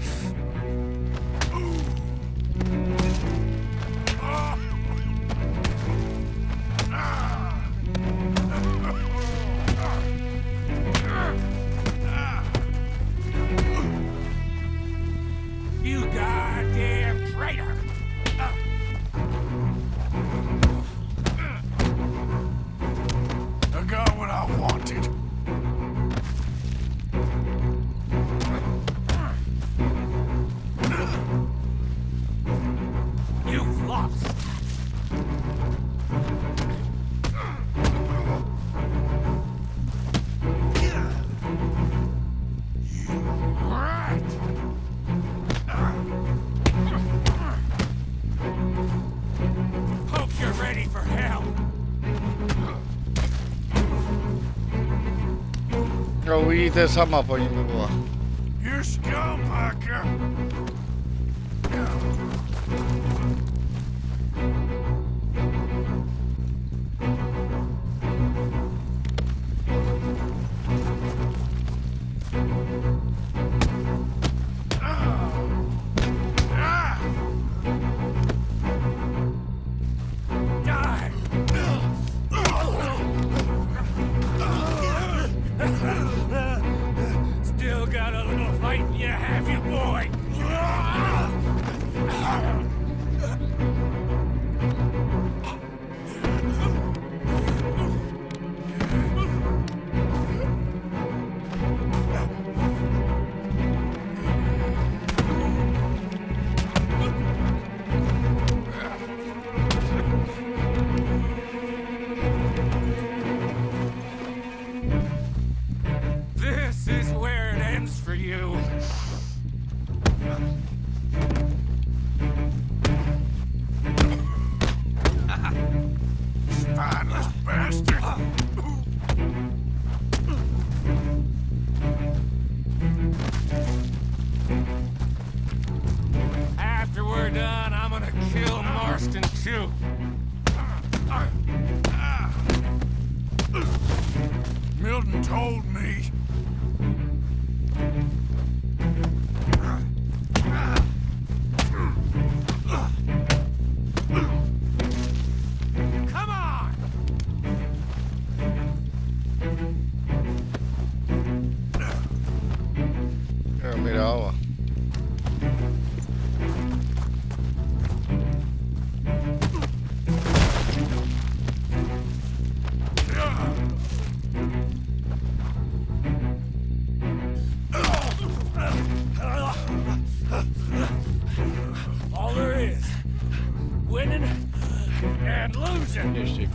You goddamn traitor! I got what I wanted. uvidíte sama, paní Bebová. Your skull, Parker. Still got a little fight in you, have you, boy? This is where it ends for you. Spineless bastard. After we're done, I'm gonna kill Marston too. Milton told me. Come on! Já mirava. All there is, winning and losing. Ještě.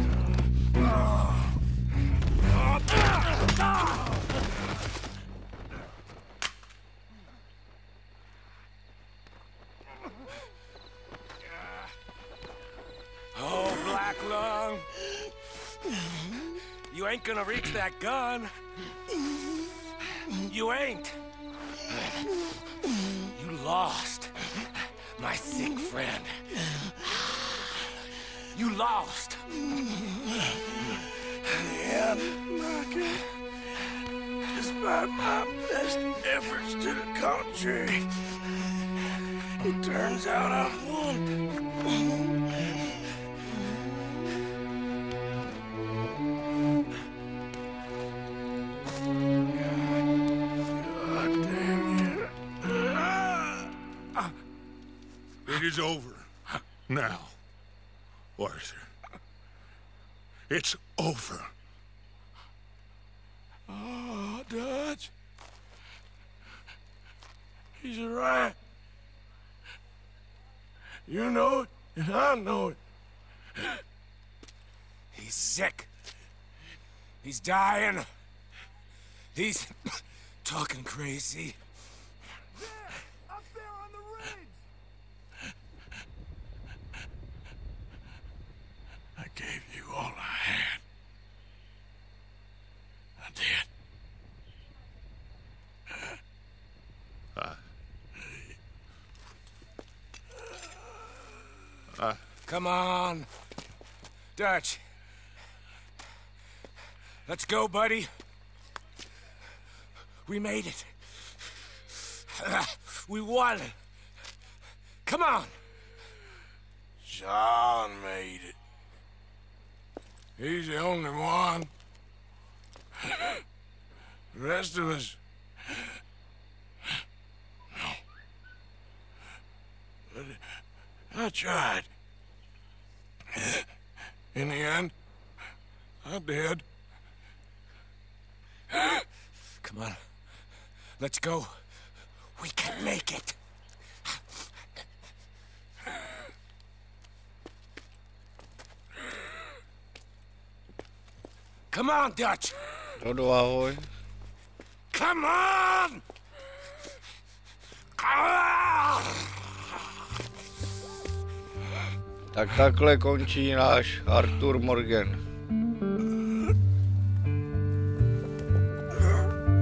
Oh, Black Lung. You ain't gonna reach that gun. You ain't. You lost, my sick friend. You lost. Yeah, Micah. Despite my best efforts to the contrary, it turns out I've won. God damn you. It is over. Now, Arthur. It's over. Oh, Dutch. He's right. You know it, and I know it. He's sick. He's dying. He's talking crazy. Up there on the ridge! I gave you all I had. I did. Come on. Dutch. Let's go, buddy. We made it. We won. Come on. John made it. He's the only one. The rest of us... No. But I tried. In the end, I did. Come on. Let's go. We can make it. Come on, Dutch. Dodo, ahoj. Come on! Tak takhle končí náš Arthur Morgan.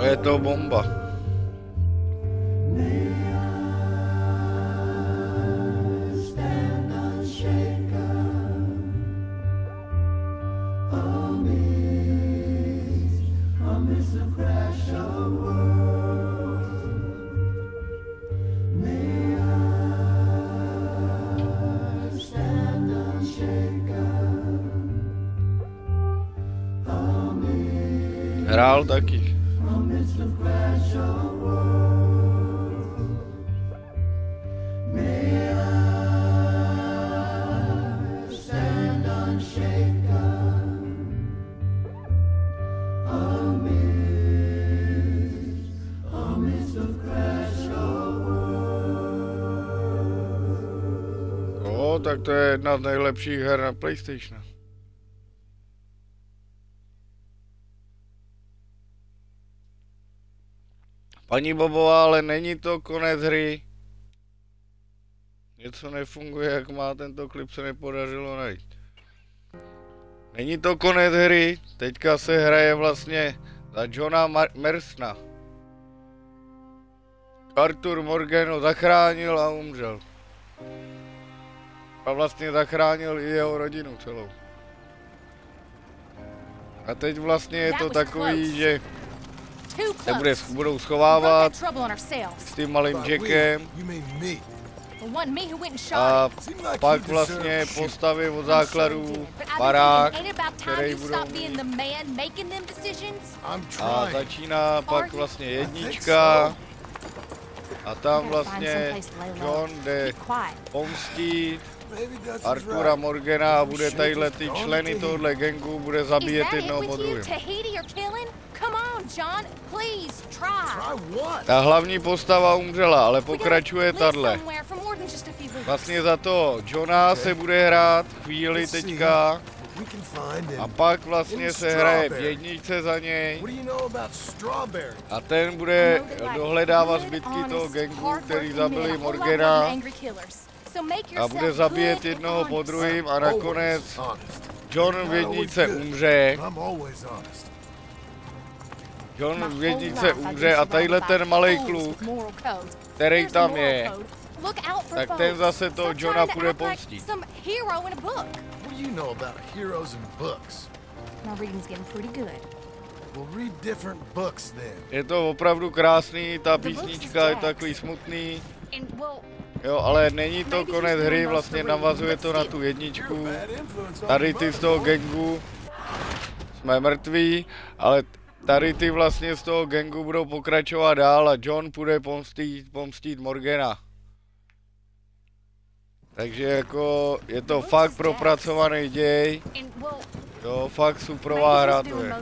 Je to bomba. Hrál taky. No, tak to je jedna z nejlepších her na PlayStation. Paní Bobová, ale není to konec hry. Něco nefunguje, jak má, tento klip se nepodařilo najít. Není to konec hry, teďka se hraje vlastně za Johna Marsna. Arthur Morgan ho zachránil a umřel. A vlastně zachránil i jeho rodinu celou. A teď vlastně je to takový, že se budou schovávat s tím malým Jackem a pak vlastně postaví od základů barák, který budou mít. A začíná pak vlastně jednička a tam vlastně John jde pomstít Artura Morgana a bude tadyhle ty členy tohohle gangu bude zabíjet jednoho po druhém. Ta hlavní postava umřela, ale pokračuje tahle. Vlastně za to Johna se bude hrát chvíli teďka a pak vlastně se hraje v jedničce za něj a ten bude dohledávat zbytky toho gangu, který zabili Morgana a bude zabíjet jednoho po druhém a nakonec John v jedničce umře. John v jedničce umře a tadyhle ten malej kluk, který tam je, tak ten zase to Johna půjde pomstít. Je to opravdu krásný, ta písnička je takový smutný. Jo, ale není to konec hry, vlastně navazuje to na tu jedničku. Tady ty z toho gangu jsme mrtví, ale tady ty vlastně z toho gangu budou pokračovat dál a John půjde pomstít Morgana. Takže jako je to fakt propracovaný děj. Jo, fakt superová hra to je.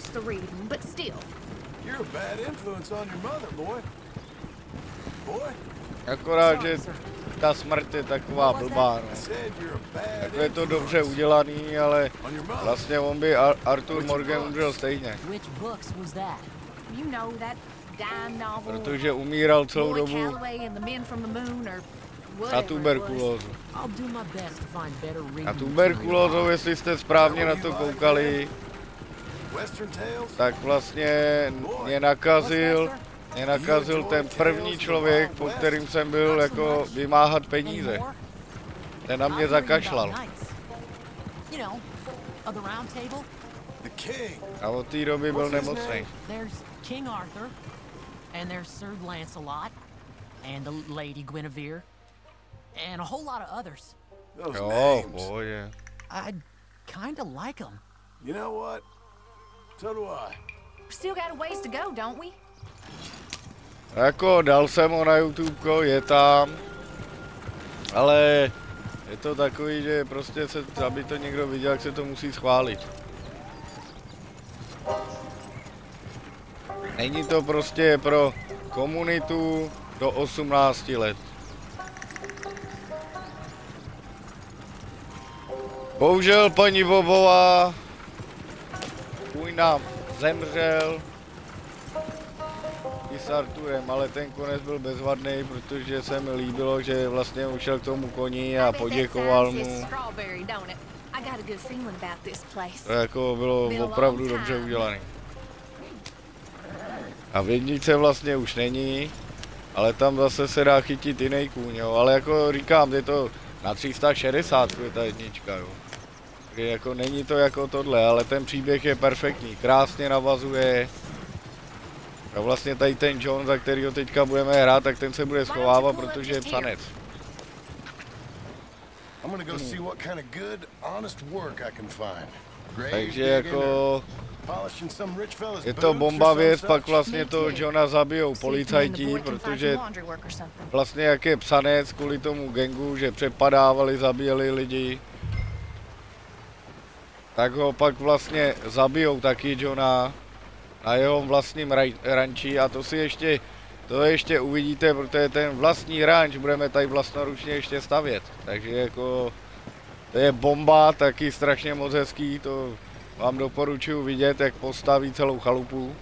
Akorát, že ta smrt je taková blbá, no. Jako je to dobře udělaný, ale vlastně on by Arthur Morgan umřel stejně. Protože umíral celou dobu na tuberkulózu. A tuberkulózou, jestli jste správně na to koukali, tak vlastně mě nakazil ten první člověk, po kterým jsem byl jako vymáhat peníze. Ten na mě zakašlal. A od té doby byl nemocný. King Arthur, and there's Sir Lancelot, and the Lady Guinevere, and a whole lot of others. Jo, boje. I kinda like them. You know what? So do I. Still got a ways to go, don't we? Jako dal jsem ho na YouTube, je tam, ale je to takový, že prostě aby to někdo viděl, jak se to musí schválit. Není to prostě pro komunitu do 18 let. Bohužel paní Bobová, můj nám zemřel i s Arturem, ale ten konec byl bezvadný, protože se mi líbilo, že vlastně ušel k tomu koni a poděkoval mu. To jako bylo opravdu dobře udělané. A v jedničce vlastně už není, ale tam zase se dá chytit jiný kůň, jo. Ale jako říkám, je to na 360 ta jednička, jo. Takže jako není to jako tohle, ale ten příběh je perfektní, krásně navazuje. A vlastně tady ten John, za kterýho teďka budeme hrát, tak ten se bude schovávat, protože je psanec. Takže jako je to bomba věc, pak vlastně to Johna zabijou policajti, protože vlastně jak je psanec kvůli tomu gangu, že přepadávali, zabíjeli lidi, tak ho pak vlastně zabijou taky Johna na jeho vlastním ranči a to ještě uvidíte, protože ten vlastní ranč budeme tady vlastnoručně ještě stavět, takže jako to je bomba, taky strašně moc hezký, to vám doporučuji vidět, jak postaví celou chalupu.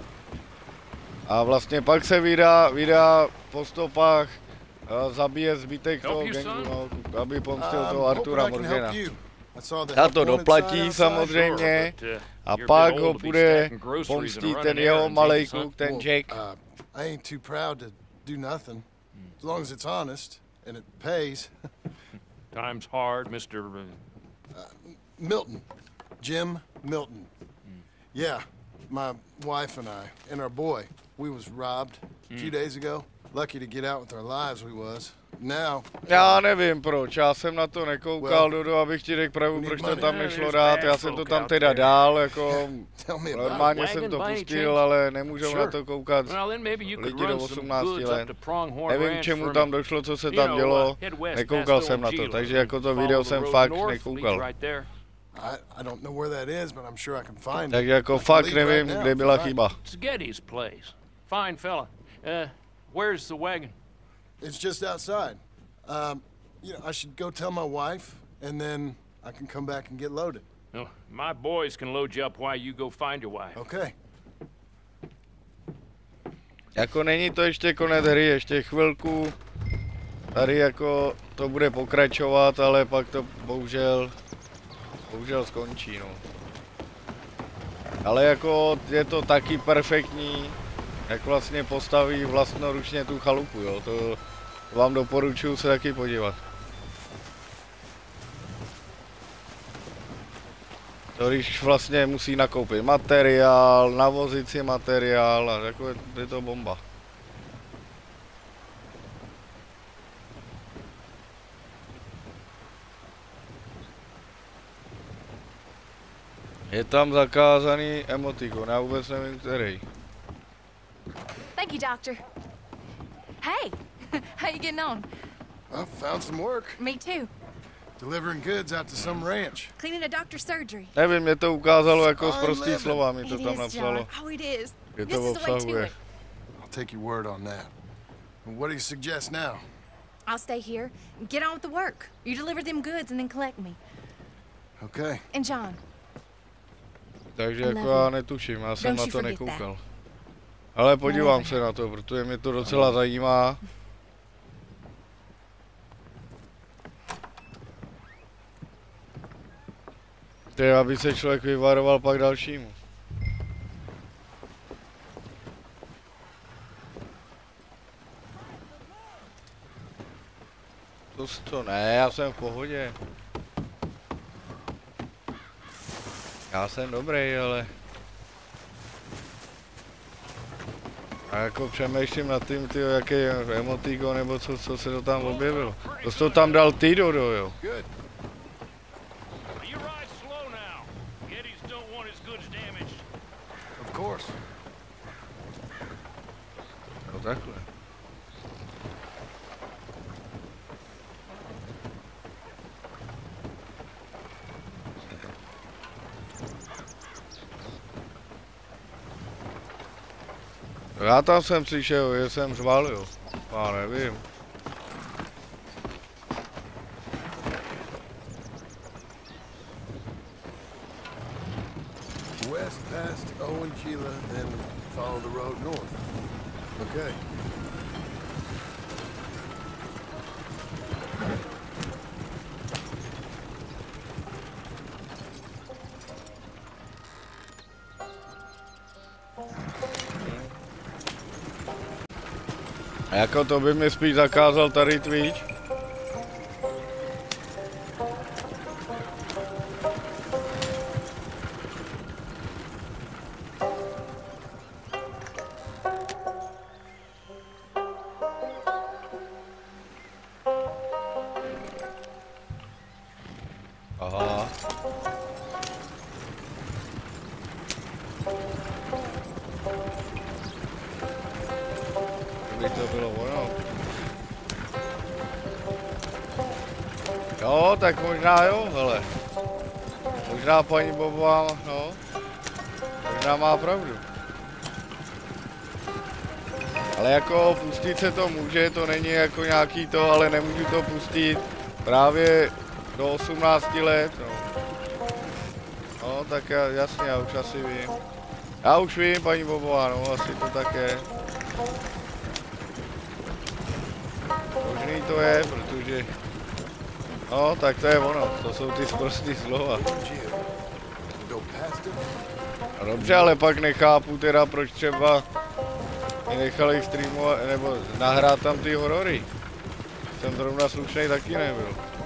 A vlastně pak se vydá po stopách zabije zbytek toho gangu, no, aby pomstil toho Artura Morgana. A to doplatí samozřejmě a pak ho bude pomstit ten jeho malej kluk, ten Jack. I ain't too proud to do nothing, as long as it's honest and it pays. Time's hard, Mr. Milton, Jim Milton. Yeah, my wife and I and our boy, we was robbed a few days ago. Lucky to get out with our lives we was. Now, já nevím proč, já jsem na to nekoukal, Dodo, abych ti řekl pravdu, proč to tam nešlo dát, já jsem to tam teda dál, jako normálně jsem to pustil, ale nemůžou na to koukat lidi do 18 let. Nevím, čemu tam došlo, co se tam dělo, nekoukal jsem na to, takže jako to video jsem fakt nekoukal. Takže jako fakt nevím, kde byla chyba. Where's the wagon? It's just outside. You know, I should go tell my wife, and then I can come back and get loaded. No, my boys can load you up while you go find your wife. Okay. Jako není to ještě konec hry, ještě chvilku. Tady jako to bude pokračovat, ale pak to bohužel skončí, no. Ale jako je to taky perfektní. Jak vlastně postaví vlastnoručně tu chalupu, jo, to vám doporučuji se taky podívat. To když vlastně musí nakoupit materiál, navozit si materiál a jako je to bomba. Je tam zakázaný emotikon, já vůbec nevím který. Thank you, Doctor. Hey, how you getting on? I found some work. Me too. Delivering goods out to some ranch. Cleaning a doctor's surgery. Nevím, mě to ukázalo jako z prostý slova, mi to tam napsalo. Oh, it is. Je to obsahuje. I'll take your word on that. What do you suggest now? I'll stay here. Get on with the work. You deliver them goods and then collect me. Okay. And John. Takže jako já netuším, já jsem na to nekoukal. Ale podívám se na to, protože mě to docela zajímá. To je, aby se člověk vyvaroval pak dalšímu. To ne, já jsem v pohodě. Já jsem dobrý, ale... A jako přemýšlím nad tím, tyjo, jaký je emotikon, nebo co se to tam objevilo. To jsi to tam dal ty, Dodo, jo. No takhle. Já tam jsem přišel, že jsem zvalil. Já nevím. West past Owen Sheila, then follow the road north. Okay. A jako to by mi spíš zakázal tady Twitch. Aha. Kdyby to bylo ono. Jo, tak možná jo, hele. Možná paní Bobová, no. Možná má pravdu. Ale jako pustit se to může, to není jako nějaký to, ale nemůžu to pustit právě do 18 let, no. No, tak jasně, já už asi vím. Já už vím, paní Bobová, no, asi to tak je. Možný to je, protože... No, tak to je ono, to jsou ty sprostý slova. No dobře, ale pak nechápu teda, proč třeba mě nechali streamovat, nebo nahrát tam ty horory. Jsem zrovna slušnej taky nebyl.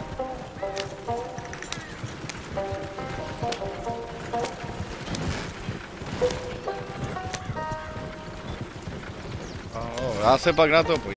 No, já se pak na to pojď.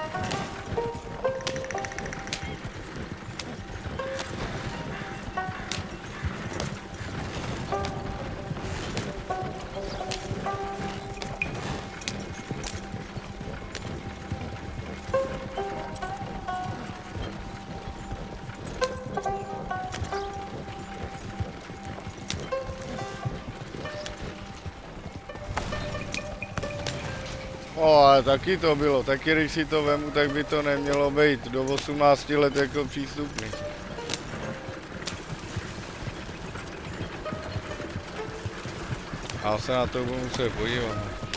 O, ale taky to bylo, taky když si to vemu, tak by to nemělo být do 18 let jako přístupný. Já se na to budu muset podívat.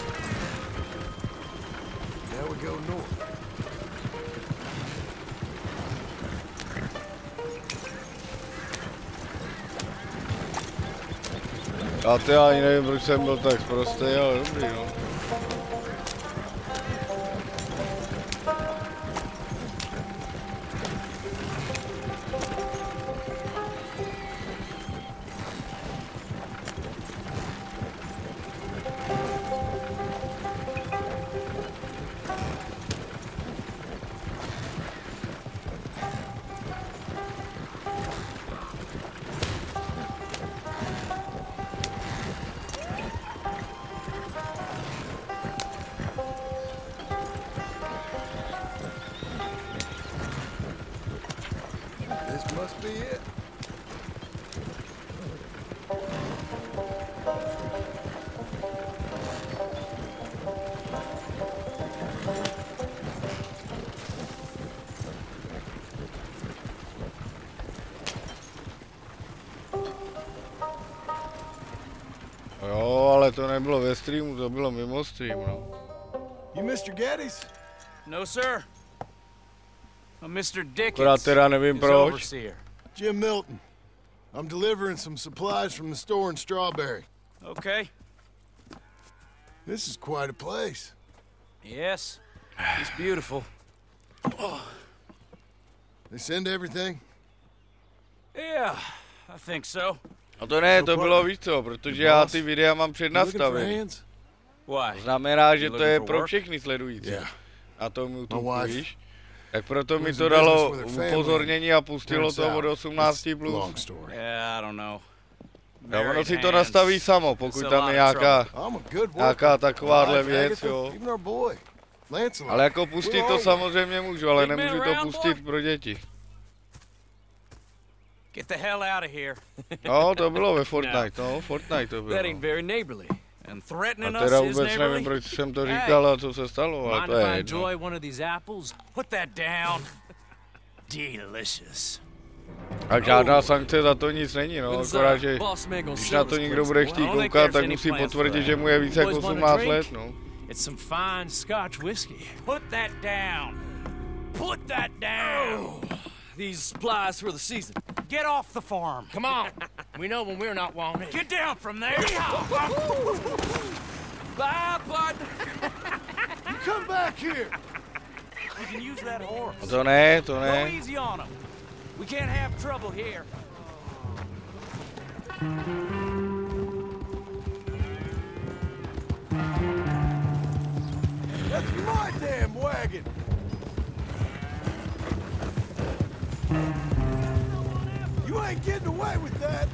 Já to ani nevím, proč jsem byl tak prostý, ale dobrý, no. Must be it. Jo, ale to nebylo ve streamu, to bylo mimo stream, no. You Mr. Geddes? No, sir. Mr. Dickens. Akorát teda nevím proč. Jim Milton. I'm delivering some supplies from the store in Strawberry. Okay. This is quite a place. Yes, it's beautiful. They send everything? Yeah, I think so. A to ne, to bylo víc co, protože já ty videa mám přednastavený. To znamená, že to je pro všechny sledující. A to mu tu víš. Tak proto mi to dalo upozornění a pustilo to od 18+. Yeah, I don't know. A ono si to nastaví samo, pokud tam je nějaká takováhle věc, jo. Ale jako pustit to samozřejmě můžu, ale nemůžu to pustit pro děti. Get the hell out of here. No, to bylo ve Fortnite, no, Fortnite to bylo. That ain't very neighborly. And threatening a teda us is vůbec nevím, proč jsem to říkal a co se stalo, ale to je jedno. Put that down. Delicious. A žádná sankce za to nic není, no, akorát, že když na to někdo bude chtít koukat, tak musí potvrdit, že mu je více jak 18 let, no. It's some fine Scotch whiskey. Put that down. Put that down. These supplies for the season. Get off the farm. Come on. We know when we're not wanted. Get down from there. Bye, bud. You come back here. You can use that horse. To ne. Go easy on him. We can't have trouble here. That's my damn wagon. You ain't getting away with that.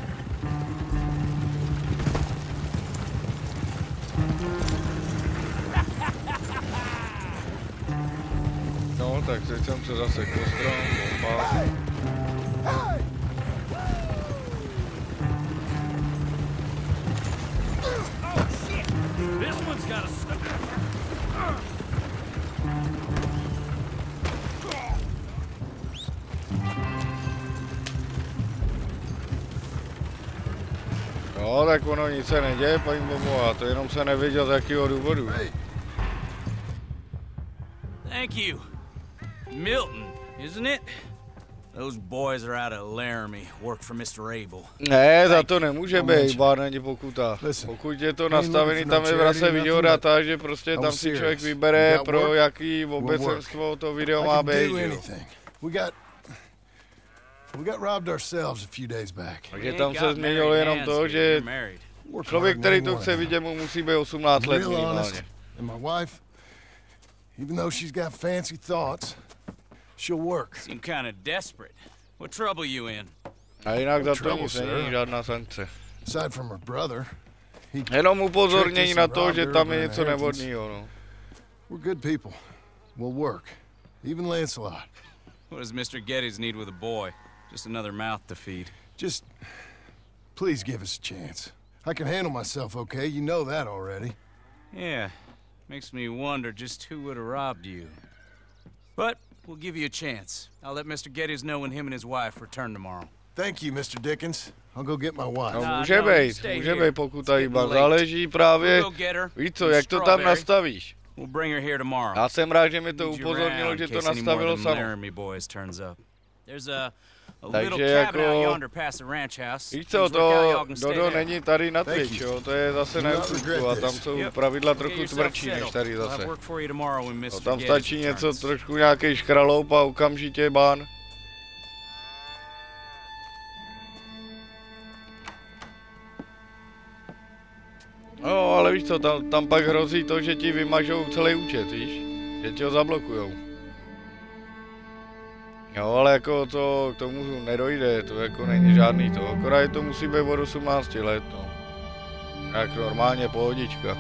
No, tak teď jsem se zase kostrom, bomba. Hey! Oh shit! This one's got a stuck. No, tak ono nic se neděje, paní Bobo, a to jenom se nevěděl z jakého důvodu. Thank you. Milton, isn't it? Those boys are out of Laramie, work for Mr. Abel. Ne, za to nemůže být, ba není pokuta. Pokud je to nastavený, tam je v rase videodata, že prostě tam si člověk vybere, pro jaký obecenstvo to video má být. We got robbed ourselves a few days back. Takže tam se změnilo jenom to, že člověk, který to chce vidět, mu musí být 18 let minimálně. And my wife, even though she's got fancy thoughts, she'll work. Seem kind of desperate. What trouble you in? A jinak za to nic není žádná sankce. Aside from her brother, jenom upozornění na to, že tam je něco nevhodného, no. We're good people. We'll work. Even Lancelot. What does Mr. Geddes need with a boy? Just another mouth to feed. Just, please give us a chance. I can handle myself okay, you know that already. Yeah, makes me wonder just who would have robbed you. But we'll give you a chance. I'll let Mr. Geddes know when him and his wife return tomorrow. Thank you, Mr. Dickens. I'll go get my wife. No, může být, pokud tady záleží právě, víš co, jak to tam nastavíš. We'll bring her here tomorrow. Já jsem rád, že mi to upozornilo, že to nastavilo samo. Takže jako, víš co, to Dodo není tady na Twitch, jo, to je zase na YouTube a tam jsou pravidla trochu tvrdší než tady zase. No, tam stačí něco, trošku nějaký škraloup a okamžitě ban. No, ale víš co, tam pak hrozí to, že ti vymažou celý účet, víš? Že ti ho zablokujou. Jo, ale jako to k tomu nedojde, to jako není žádný to, akorát to musí být od 18 let, no. Jak normálně pohodička.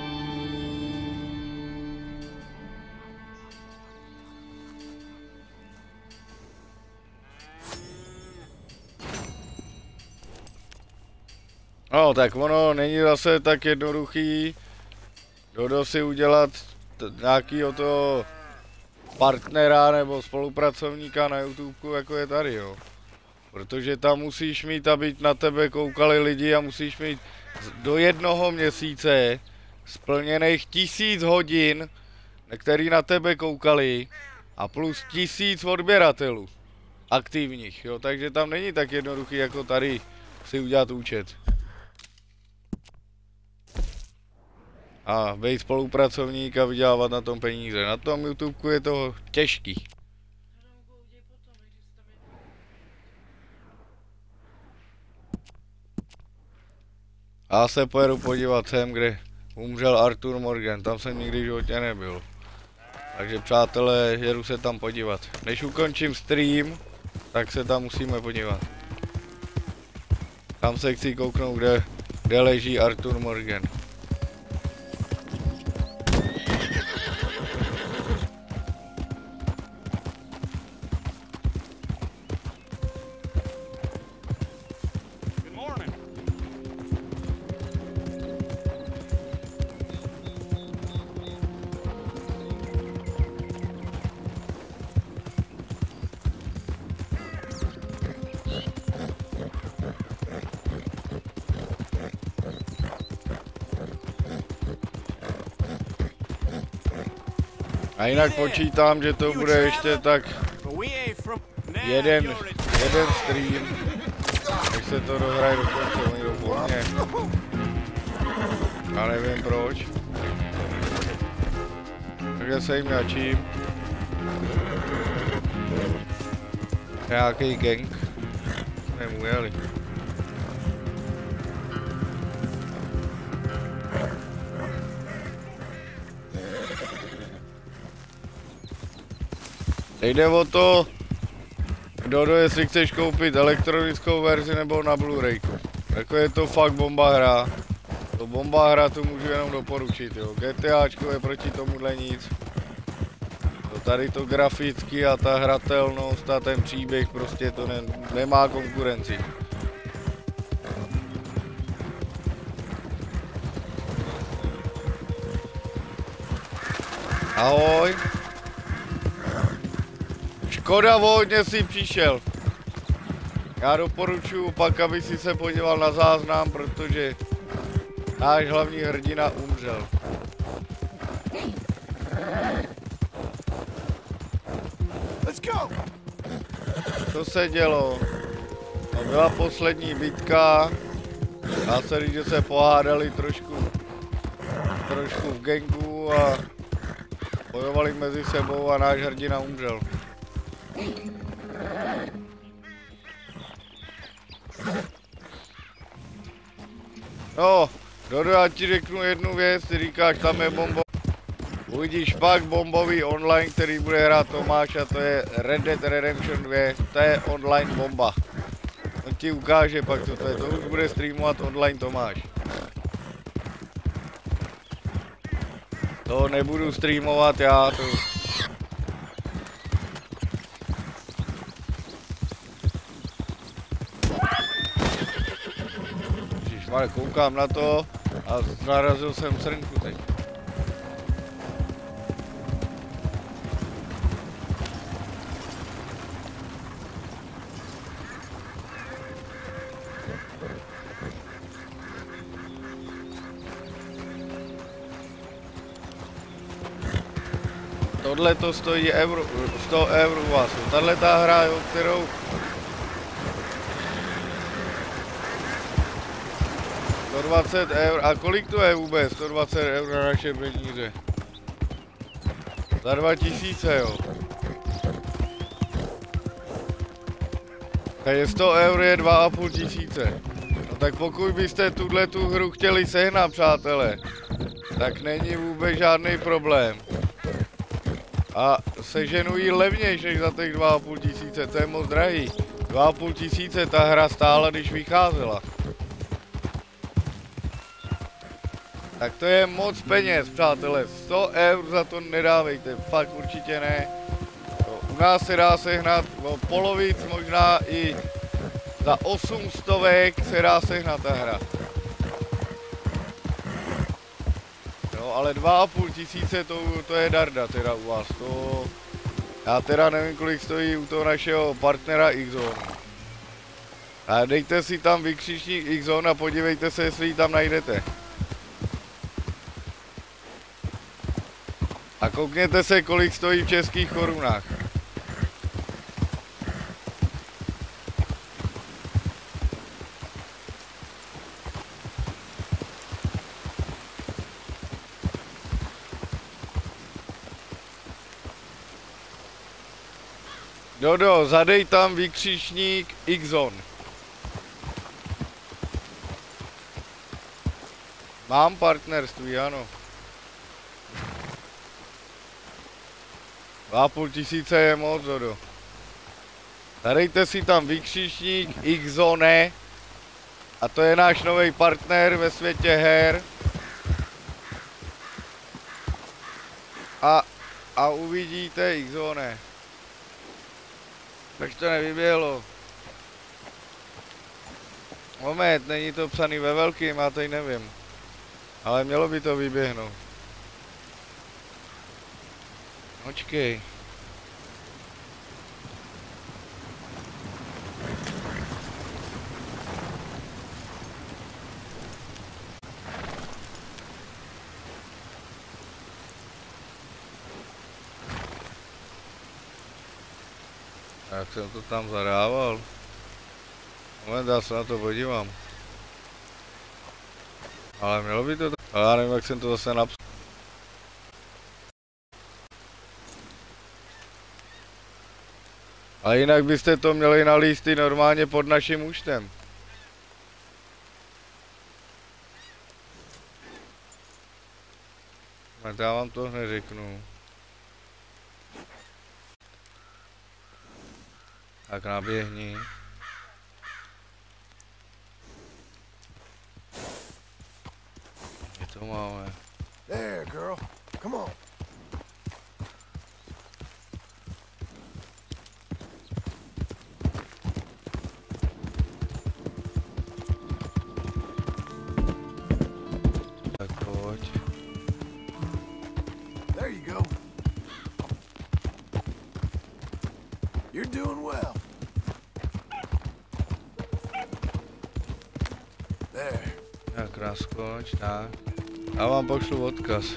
No, tak ono není zase tak jednoduchý Dodo si udělat nějakýho toho partnera nebo spolupracovníka na YouTube, jako je tady, jo. Protože tam musíš mít, aby na tebe koukali lidi a musíš mít do 1 měsíce splněných 1000 hodin, který na tebe koukali a plus 1000 odběratelů aktivních, jo. Takže tam není tak jednoduchý jako tady si udělat účet. A být spolupracovník a vydělávat na tom peníze. Na tom YouTubeku je to těžký. Já se pojedu podívat sem, kde umřel Arthur Morgan. Tam jsem nikdy v životě nebyl. Takže přátelé, jedu se tam podívat. Než ukončím stream, tak se tam musíme podívat. Tam se chci kouknout, kde leží Arthur Morgan. A jinak počítám, že to bude ještě tak jeden stream, jak se to dohraje dokonce, oni jdou po mně. Já nevím proč. Takže se jim načím. Nějaký gang. Nemůjeli. Jde o to, Dodo, jestli chceš koupit elektronickou verzi nebo na Blu-rayku. Jako je to fakt bomba hra. To bomba hra, to můžu jenom doporučit, jo. GTAčko je proti tomuhle nic. To tady to graficky a ta hratelnost a ten příběh prostě to nemá konkurenci. Ahoj. Škoda, hodně si přišel. Já doporučuji pak, aby si se podíval na záznam, protože náš hlavní hrdina umřel. Co se dělo? To byla poslední bitka. Dá se říct, že se pohádali trošku v gangu a bojovali mezi sebou a náš hrdina umřel. No, Dodo, já ti řeknu jednu věc, ty říkáš, tam je bombo. Uvidíš pak bombový online, který bude hrát Tomáš, a to je Red Dead Redemption 2, to je online bomba. On ti ukáže pak, co to je, to už bude streamovat online Tomáš. To nebudu streamovat já, to... Ale koukám na to a zarazil jsem srnku teď. Tohle to stojí 100 eur u vás. Tahle ta hra, jo, kterou 120 eur, a kolik to je vůbec? 120 eur na naše peníze. Za 2000, jo. Takže 100 eur je 2500. No tak pokud byste tu hru chtěli sehnat, přátelé, tak není vůbec žádný problém. A seženu ji levnější než za těch 2500, to je moc drahý. 2500 ta hra stála, když vycházela. Tak to je moc peněz, přátelé, 100 eur za to nedávejte, fakt určitě ne. U nás se dá sehnat o polovic, možná i za 800 se dá sehnat ta hra. No ale 2500 to je darda teda u vás, to... Já teda nevím, kolik stojí u toho našeho partnera X-Zone. A dejte si tam vykřičník X-Zone a podívejte se, jestli ji tam najdete. A koukněte se, kolik stojí v českých korunách. Dodo, zadej tam vykřičník X-Zone. Mám partnerství, ano. 2500 je moc, Dodo. Zadejte si tam vykřičník X-Zone. A to je náš nový partner ve světě her. A uvidíte X-Zone. Proč to nevyběhlo? Moment, není to psaný ve velkým, já teď nevím. Ale mělo by to vyběhnout. Počkej. Jak jsem to tam zadával? Moment, já se na to podívám. Ale mělo by to... Ale já nevím, jak jsem to zase napsal. A jinak byste to měli nalíst i normálně pod naším účtem. A já vám to neřeknu. Tak naběhni. Je to máme. There, girl. Come on. Tak pojď. There you go. You're doing well. There. Tak naskoč, tak. Já vám pošlu odkaz.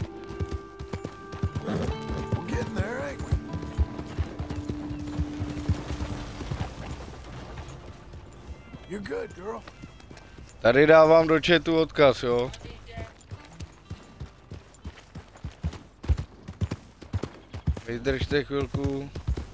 We're getting there, ain't we? You're good, girl. Tady dávám do chatu odkaz, jo. Vydržte chvilku.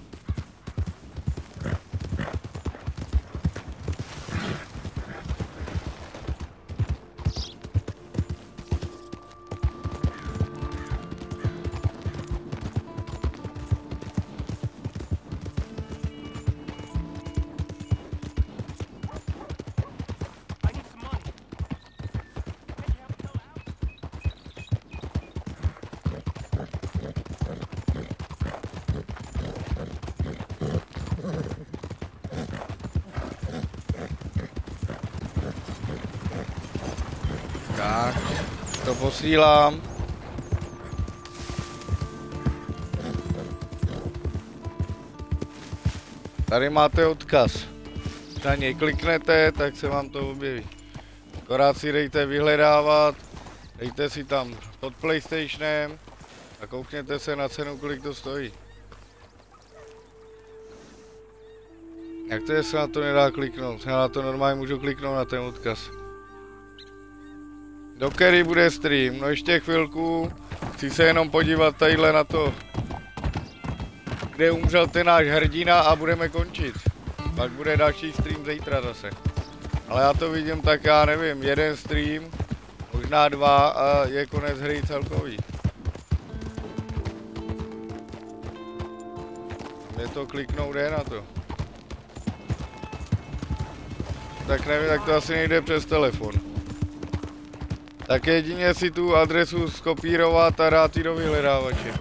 Tak, to posílám. Tady máte odkaz. Když na něj kliknete, tak se vám to objeví. Akorát si dejte vyhledávat, dejte si tam pod PlayStationem a koukněte se na cenu, kolik to stojí. Jak to je, se na to nedá kliknout? Já na to normálně můžu kliknout na ten odkaz. Do který bude stream? No ještě chvilku, chci se jenom podívat tadyhle na to, kde umřel ten náš hrdina a budeme končit. Pak bude další stream zítra zase. Ale já to vidím tak, já nevím, jeden stream, možná dva a je konec hry celkový. Mě to kliknout jde na to. Tak nevím, tak to asi nejde přes telefon. Tak jedině si tu adresu skopírovat a dát ji do vyhledávače.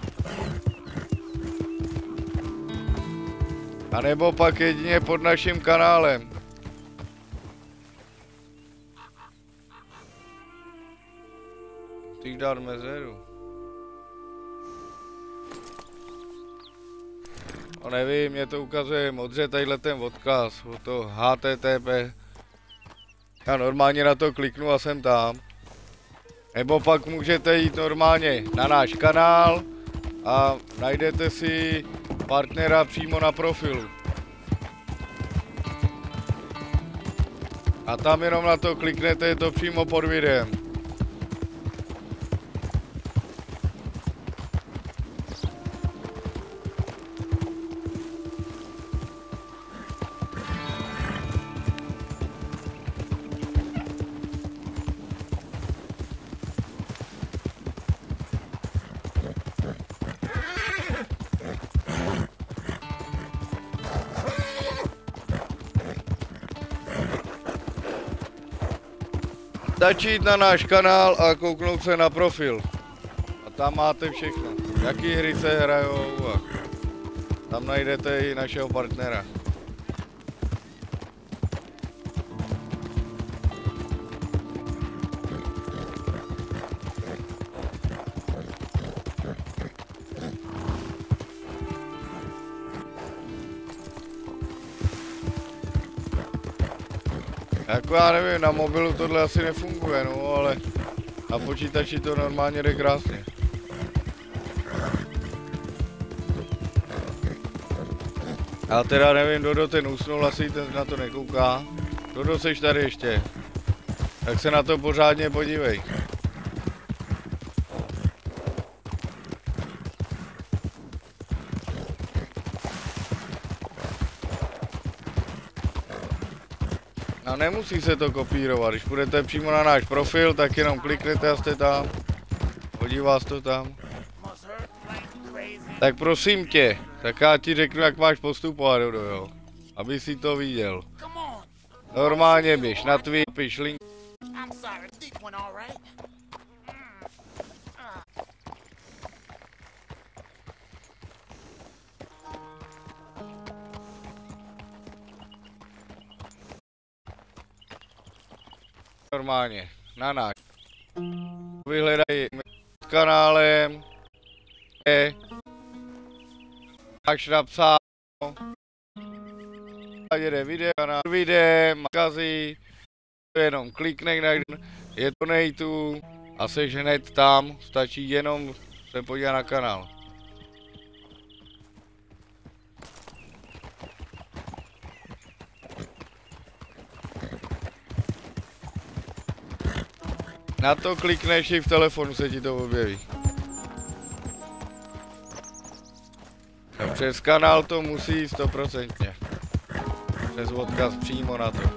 A nebo pak jedině pod naším kanálem. Musíš dát mezeru. No nevím, mě to ukazuje modře tadyhle ten odkaz, o to HTTP. Já normálně na to kliknu a jsem tam. Nebo pak můžete jít normálně na náš kanál a najdete si partnera přímo na profilu. A tam jenom na to kliknete, je to přímo pod videem. Stačí jít na náš kanál a kouknout se na profil. A tam máte všechno. Jaký hry se hrajou a tam najdete i našeho partnera. Jako já nevím, na mobilu tohle asi nefunguje, no, ale na počítači to normálně jde krásně. Já teda nevím, Dodo ten usnul, asi ten na to nekouká. Dodo, seš tady ještě. Tak se na to pořádně podívej. A nemusí se to kopírovat, když půjdete přímo na náš profil, tak jenom kliknete a jste tam. Hodí vás to tam. Tak prosím tě, tak já ti řeknu, jak máš postupovat, Dodo, jo. Aby si to viděl. Normálně běž na Twitch, piš link. Normálně, na náš. Vyhledaj s kanálem. Máš napsáno. Jede video na magazí. Jenom klikne, je to nejtu a seš hned tam. Stačí jenom se podívat na kanál. Na to klikneš i v telefonu se ti to objeví. A přes kanál to musí 100%. Přes odkaz přímo na to.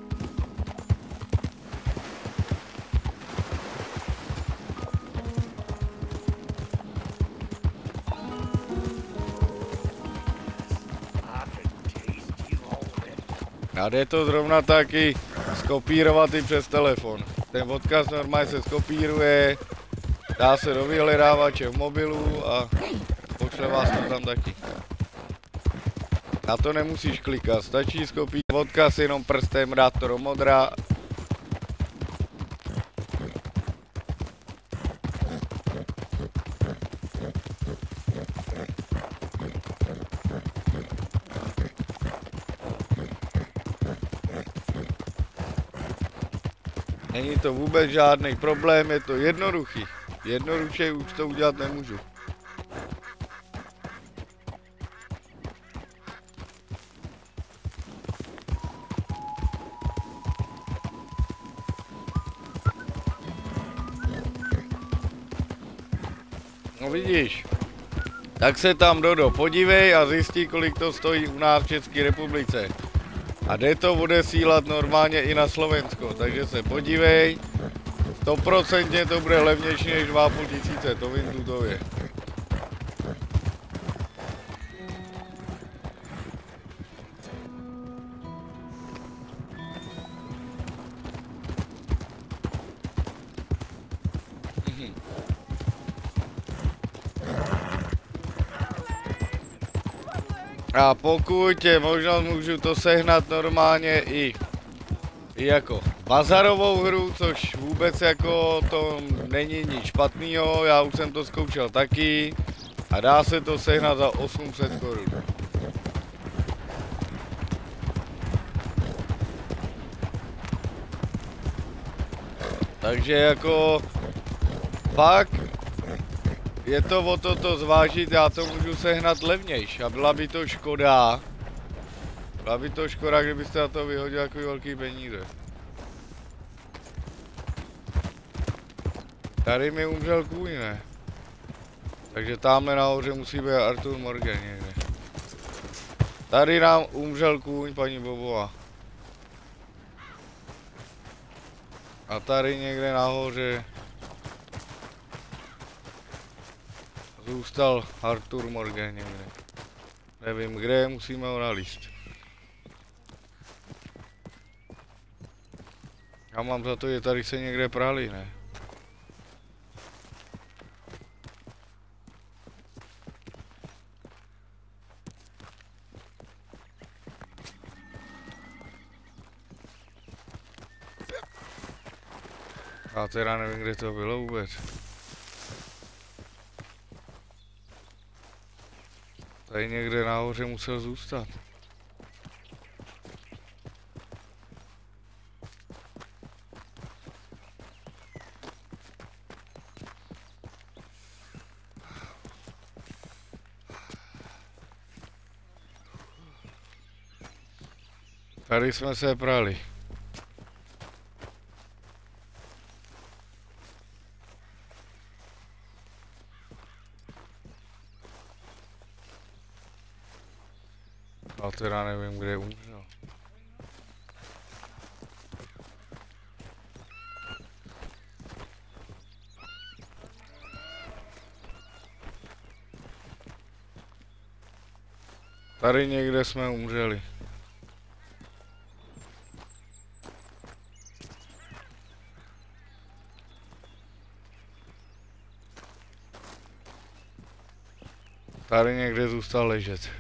A jde to zrovna taky skopírovat i přes telefon. Ten odkaz normálně se skopíruje, dá se do vyhledávače v mobilu a pošle vás to tam taky. Na to nemusíš klikat, stačí skopírovat odkaz jenom prstem, dát to do modra. Není to vůbec žádný problém, je to jednoduchý. Jednoduše už to udělat nemůžu. No vidíš, tak se tam Dodo podívej a zjistí, kolik to stojí u nás v České republice. A jde to odesílat normálně i na Slovensko, takže se podívej. 100% to bude levnější než 2500, to vím tutově. A pokud je možnost, můžu to sehnat normálně i jako bazarovou hru, což vůbec jako to není nic špatného, já už jsem to zkoušel taky a dá se to sehnat za 800 korun. Takže jako fakt je to o to zvážit, já to můžu sehnat levnější a byla by to škoda. Byla by to škoda, kdybyste na to vyhodil takový velký peníze. Tady mi umřel kůň, ne? Takže tamhle nahoře musí být Arthur Morgan někde. Tady nám umřel kůň, paní Bobova. A tady někde nahoře zůstal Arthur Morgan někde. Nevím kde, musíme ho nalíst. Já mám za to, že tady se někde prali, ne? Já teda nevím, kde to bylo vůbec. Tady někde nahoře musel zůstat. Tady jsme se prali. A teda nevím, kde umřel. Tady někde jsme umřeli. Tady někde zůstal ležet.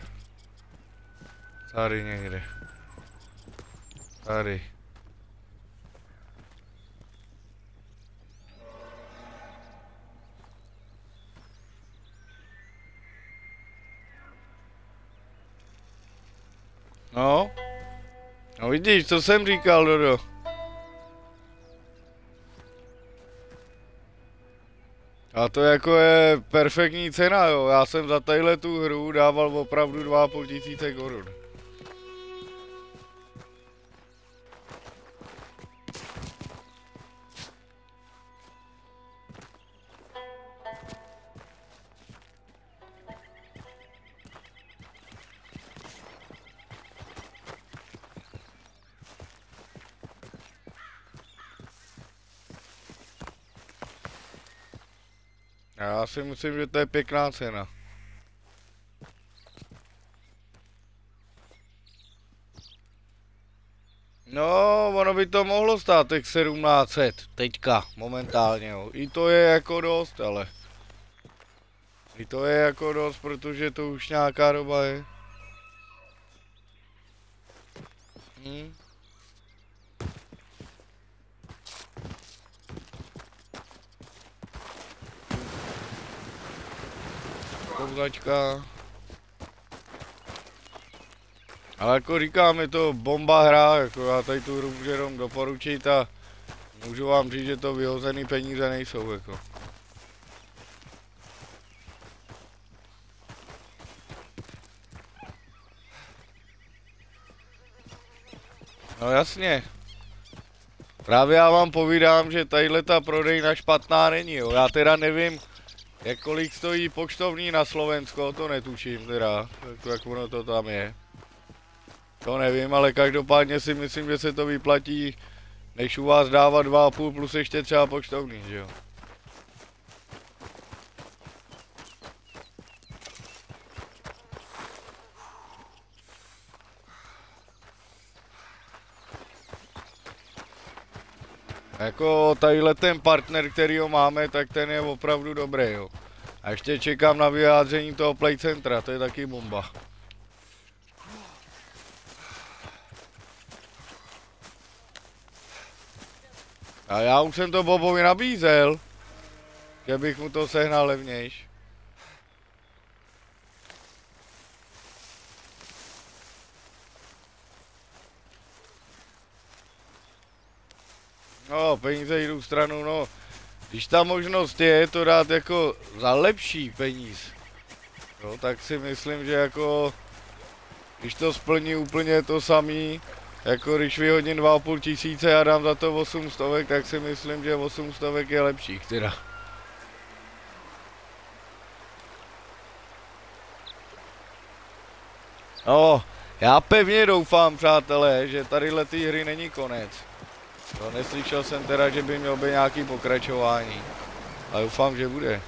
Tady někde. Tady. No. No vidíš, co jsem říkal, Dodo. A to jako je perfektní cena, jo. Já jsem za tadyhle tu hru dával opravdu 2500 korun. Já si myslím, že to je pěkná cena. No, ono by to mohlo stát těch 1700, teďka, momentálně, jo. I to je jako dost, ale. I to je jako dost, protože to už nějaká doba je. Kouzačka. Ale jako říkám, je to bomba hra, jako já tady tu hru můžu jenom doporučit a můžu vám říct, že to vyhozený peníze nejsou, jako. No jasně. Právě já vám povídám, že tadyhle ta prodejna špatná není, jo. Já teda nevím, jak kolik stojí poštovní na Slovensko, to netuším teda, jak ono to tam je. To nevím, ale každopádně si myslím, že se to vyplatí, než u vás dávat 2,5 plus ještě třeba poštovní, že jo. Jako tadyhle ten partner, který ho máme, tak ten je opravdu dobrý, jo. A ještě čekám na vyjádření toho playcentra, to je taky bomba. A já už jsem to Bobovi nabízel, že bych mu to sehnal levnějš. No, peníze jdou stranou, no. Když ta možnost je to dát jako za lepší peníz, no, tak si myslím, že jako, když to splní úplně to samý, jako když vyhodím 2500 a dám za to 800, tak si myslím, že 800 je lepší, teda. No, já pevně doufám, přátelé, že tadyhle té hry není konec. No, neslyšel jsem teda, že by měl být nějaký pokračování, ale doufám, že bude.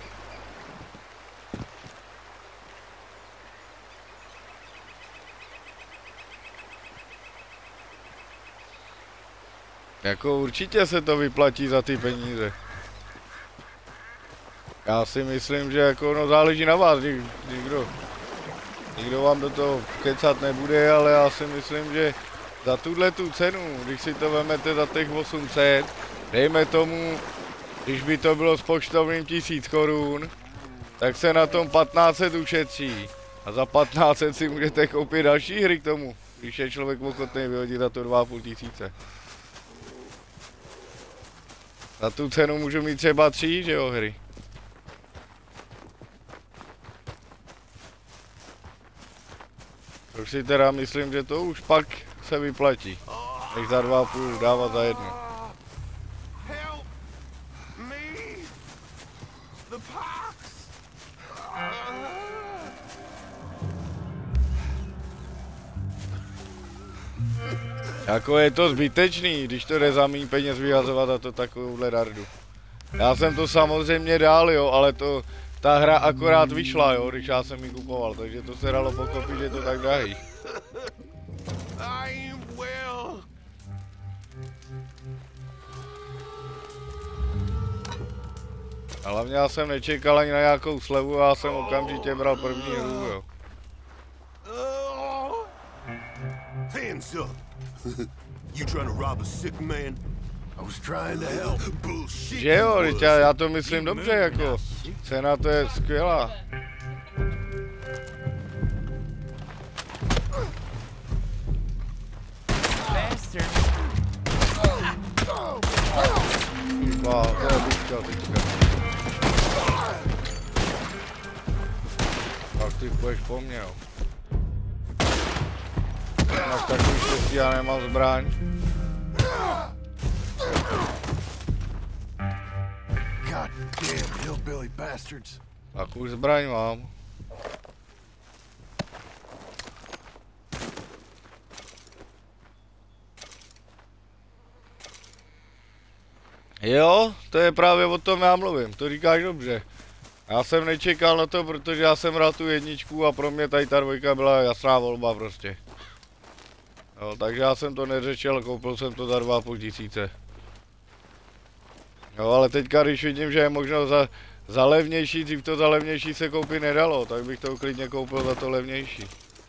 Jako určitě se to vyplatí za ty peníze. Já si myslím, že jako no záleží na vás, nikdo vám do toho kecat nebude, ale já si myslím, že za tuhle tu cenu, když si to vemete za těch 800, dejme tomu, když by to bylo s poštovným 1000 korun, tak se na tom 1500 ušetří. A za 1500 si můžete koupit další hry k tomu, když je člověk ochotný vyhodit za to 2500. Za tu cenu můžu mít třeba 3, že jo, hry. Už si teda myslím, že to už pak se vyplatí, než za 2,5 dávat za 1. Jako je to zbytečný, když to jde za méně peněz vyhazovat a to takovouhle dardu. Já jsem to samozřejmě dal, jo, ale to ta hra akorát vyšla, jo, když já jsem ji kupoval, takže to se dalo pochopit, že je to tak drahý. A hlavně já jsem nečekal ani na nějakou slevu, já jsem okamžitě bral první hru, jo. Hands up! You trying to rob a sick man? I was trying to help. Bullshit. Že jo, já to myslím dobře, jako cena to je skvělá. Wow, to je buďka teďka. Tak ty půjdeš po mně, jo. Máš takový štěstí, já nemám zbraň. God damn hillbilly bastards. Tak už zbraň mám. Jo, to je právě o tom já mluvím, to říkáš dobře. Já jsem nečekal na to, protože já jsem hrál tu jedničku a pro mě tady ta dvojka byla jasná volba prostě. Jo, takže já jsem to neřešil, koupil jsem to za 2,5 tisíce. Jo, ale teďka když vidím, že je možno za levnější, dřív to za levnější se koupit nedalo, tak bych to klidně koupil za to levnější.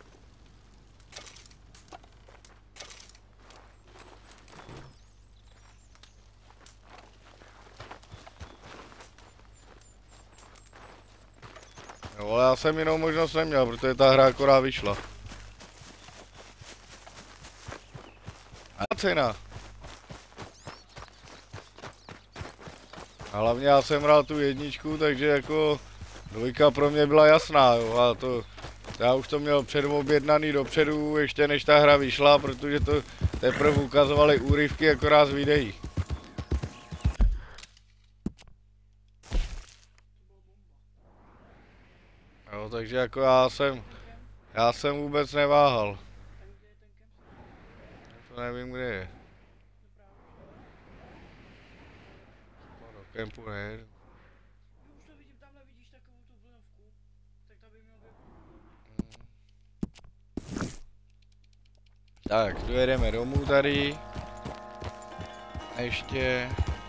Jo, ale já jsem jinou možnost neměl, protože ta hra akorát vyšla. A cena. A hlavně já jsem hrál tu jedničku, takže jako dvojka pro mě byla jasná, jo, a to, já už to měl předobjednaný dopředu, ještě než ta hra vyšla, protože to teprve ukazovaly úryvky akorát z videí. Jo, takže jako já jsem vůbec neváhal. To nevím, kde je. Do kempu nejedu. Tak, dojedeme domů tady. Ještě.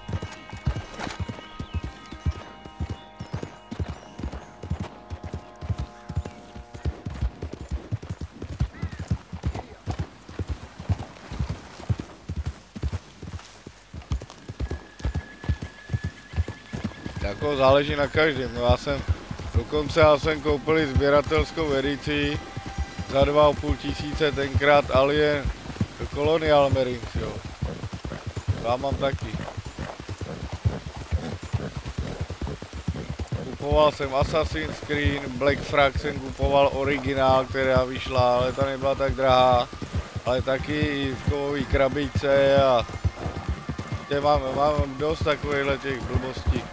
Jako záleží na každém, no já jsem koupil i sběratelskou edici za 2,5 tisíce tenkrát Alien Colonial Marines, jo. Já mám taky. Kupoval jsem Assassin's Creed, Black Flag jsem kupoval originál, která vyšla, ale ta nebyla tak drahá. Ale taky i v kovový krabice a mám dost takovýchhle těch blbostí.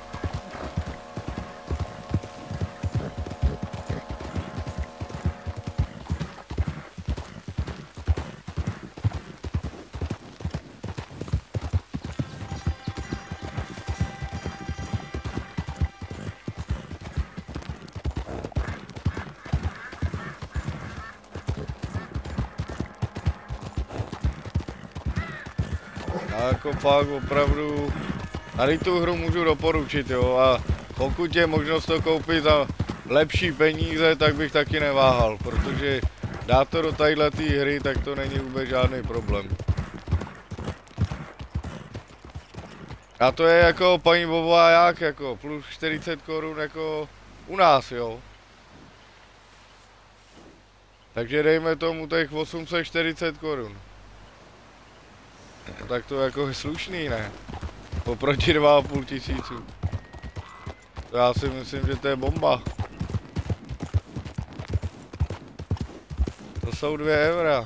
Jako fakt opravdu, tady tu hru můžu doporučit, jo, a pokud je možnost to koupit za lepší peníze, tak bych taky neváhal, protože dát to do tadyhle té hry, tak to není vůbec žádný problém. A to je jako paní Bobová jak, jako plus 40 korun jako u nás, jo. Takže dejme tomu těch 840 korun. No, tak to jako je slušný, ne? Oproti 2,5 tisíců. To já si myslím, že to je bomba. To jsou 2 eura.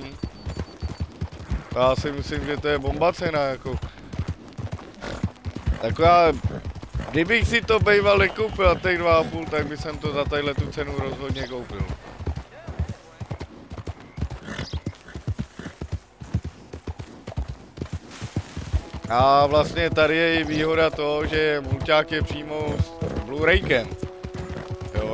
To já si myslím, že to je bomba cena, jako. Taková, kdybych si to býval nekoupil a těch 2,5, tak bych to za tadyhle tu cenu rozhodně koupil. A vlastně tady je i výhoda toho, že mulťák je přímo s Blu-raykem.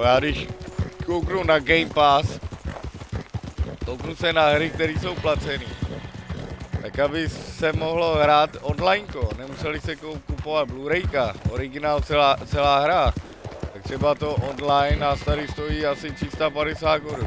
No já když kouknu na Game Pass, kouknu se na hry, které jsou placený, tak aby se mohlo hrát onlineko, nemuseli se kupovat Blu-rayka, originál celá hra, tak třeba to online nás tady stojí asi 350 korun.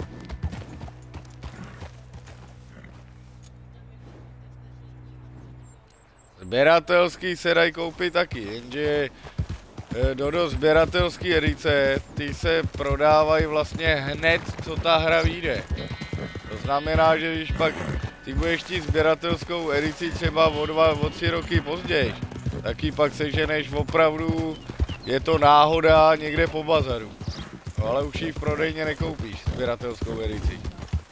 Sběratelský se dají koupit taky, jenže do sběratelské edice, ty se prodávají vlastně hned, co ta hra vyjde. To znamená, že když pak ty budeš chtít sběratelskou edici třeba o 3 roky později, tak ji pak seženeš opravdu, je to náhoda někde po bazaru. No, ale už ji v prodejně nekoupíš, sběratelskou edici.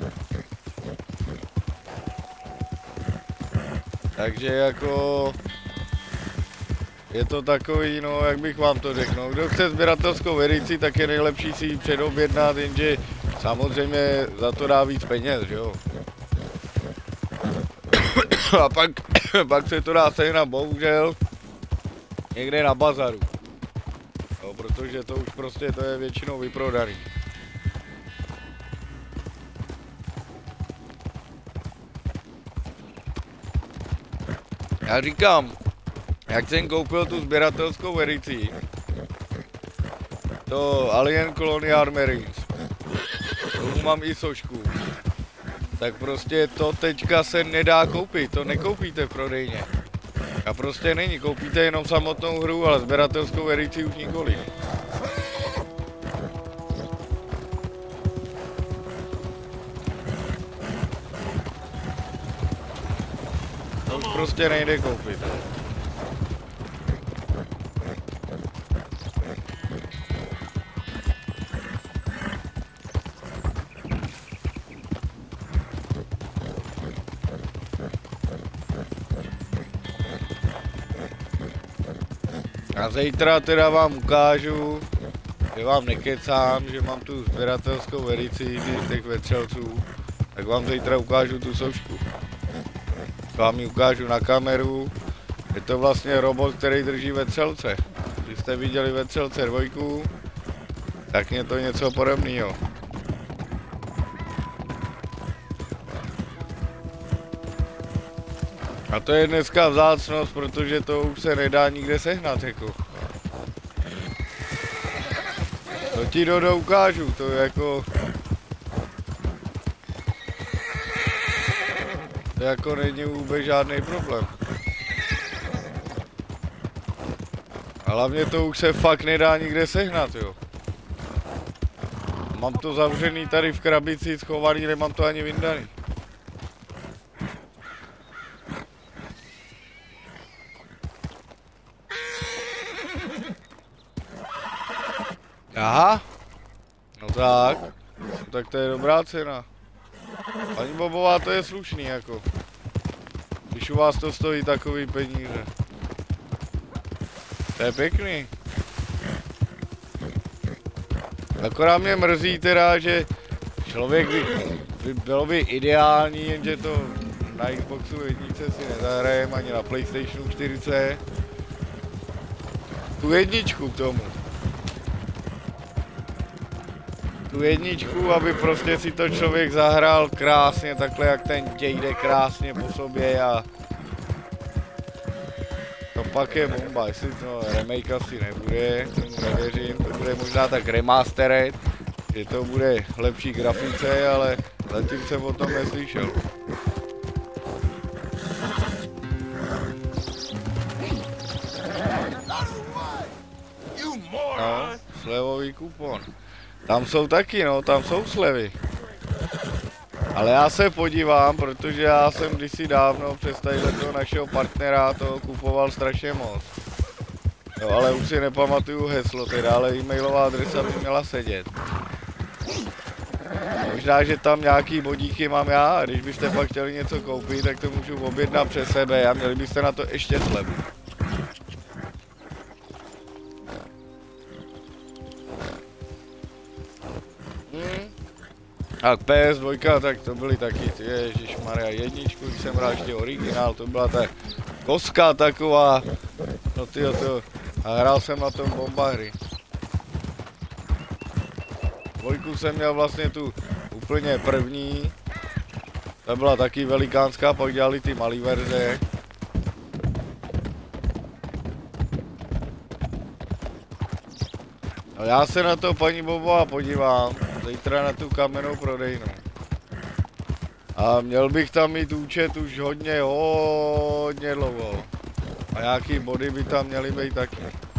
Takže jako je to takový, no jak bych vám to řekl, no, kdo chce sběratelskou edici, tak je nejlepší si ji předobjednat, jenže samozřejmě za to dá víc peněz, že jo. A pak se to dá sehnat bohužel někde na bazaru, no, protože to už prostě to je většinou vyprodaný. Já říkám, jak jsem koupil tu sběratelskou edici, to Alien Colonial Marines, tomu mám i sošku, tak prostě to teďka se nedá koupit, to nekoupíte v prodejně. A prostě není, koupíte jenom samotnou hru, ale sběratelskou edici už nikoli. To už prostě nejde koupit. A zítra teda vám ukážu, že vám nekecám, že mám tu sběratelskou edici těch vetřelců, tak vám zítra ukážu tu sošku. Vám ji ukážu na kameru, je to vlastně robot, který drží vetřelce. Když jste viděli vetřelce 2, tak je to něco podobného. A to je dneska vzácnost, protože to už se nedá nikde sehnat, jako. To ti Dodo ukážu, to je jako... To jako není vůbec žádný problém. A hlavně to už se fakt nedá nikde sehnat, jo. Mám to zavřený tady v krabici, schovaný, nemám to ani vyndaný. Aha, no tak to je dobrá cena. Paní Bobová, to je slušný jako, když u vás to stojí takový peníze. To je pěkný. Akorát mě mrzí teda, že člověk bylo by ideální, jenže to na Xboxu 1 si nezahrajem, ani na PlayStationu 4. Tu jedničku k tomu. Tu jedničku, aby prostě si to člověk zahrál krásně, takhle jak ten děj jde krásně po sobě a to pak je bomba, jestli to remake asi nebude, tomu nevěřím, to bude možná tak remastered, že to bude lepší grafice, ale zatím jsem o tom neslyšel. No, slevový kupon. Tam jsou taky, no, tam jsou slevy. Ale já se podívám, protože já jsem kdysi dávno přes toho našeho partnera to kupoval strašně moc. Jo, ale už si nepamatuju heslo teda, ale e-mailová adresa by měla sedět. Možná, že tam nějaký bodíky mám já a když byste pak chtěli něco koupit, tak to můžu objednat přes sebe a měli byste na to ještě slevu. A PS2, tak to byly taky, ježišmarja, jedničku, když jsem hrál ještě originál, to byla ta koska taková, no tyjo, a hrál jsem na tom bomba hry. Dvojku jsem měl vlastně tu úplně první. Ta byla taky velikánská, pak dělali ty malý verze. No já se na to, paní Bobo, podívám. Zítra na tu kamennou prodejnu. A měl bych tam mít účet už hodně dlouho. A nějaký body by tam měly být taky.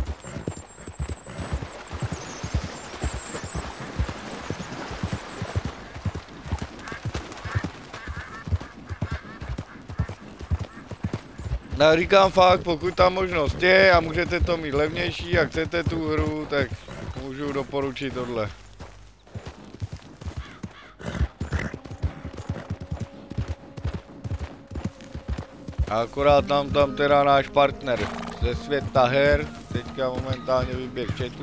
No říkám fakt, pokud tam možnost je a můžete to mít levnější a chcete tu hru, tak můžu doporučit tohle. A akorát nám tam teda náš partner ze světa her, teďka momentálně výběh chatu.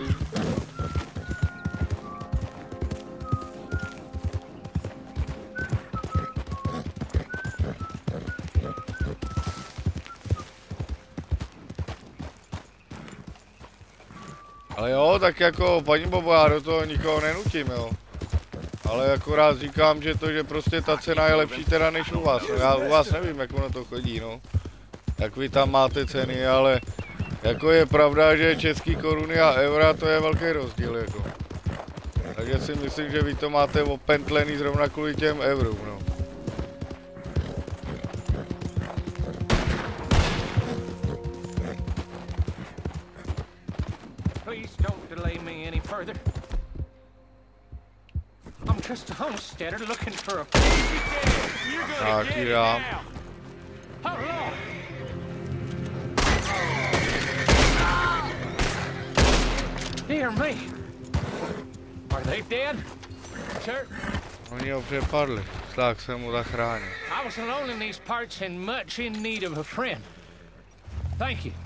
Ale jo, tak jako paní Bobo, já do toho nikoho nenutím, jo. Ale akorát říkám, že to, že prostě ta cena je lepší teda než u vás. No, já u vás nevím, jak ono to chodí, no. Jak vy tam máte ceny, ale jako je pravda, že český koruny a eura, to je velký rozdíl, jako. Takže si myslím, že vy to máte opentlený zrovna kvůli těm eurům, no. Please don't delay me any further. I'm just a homesteader looking for a place. You're gonna get it now. Hold on. Dear me. Are they dead? Sir? Oni ho přepadli, tak jsem mu zachránil. I was alone in these parts and much in need of a friend. Thank you.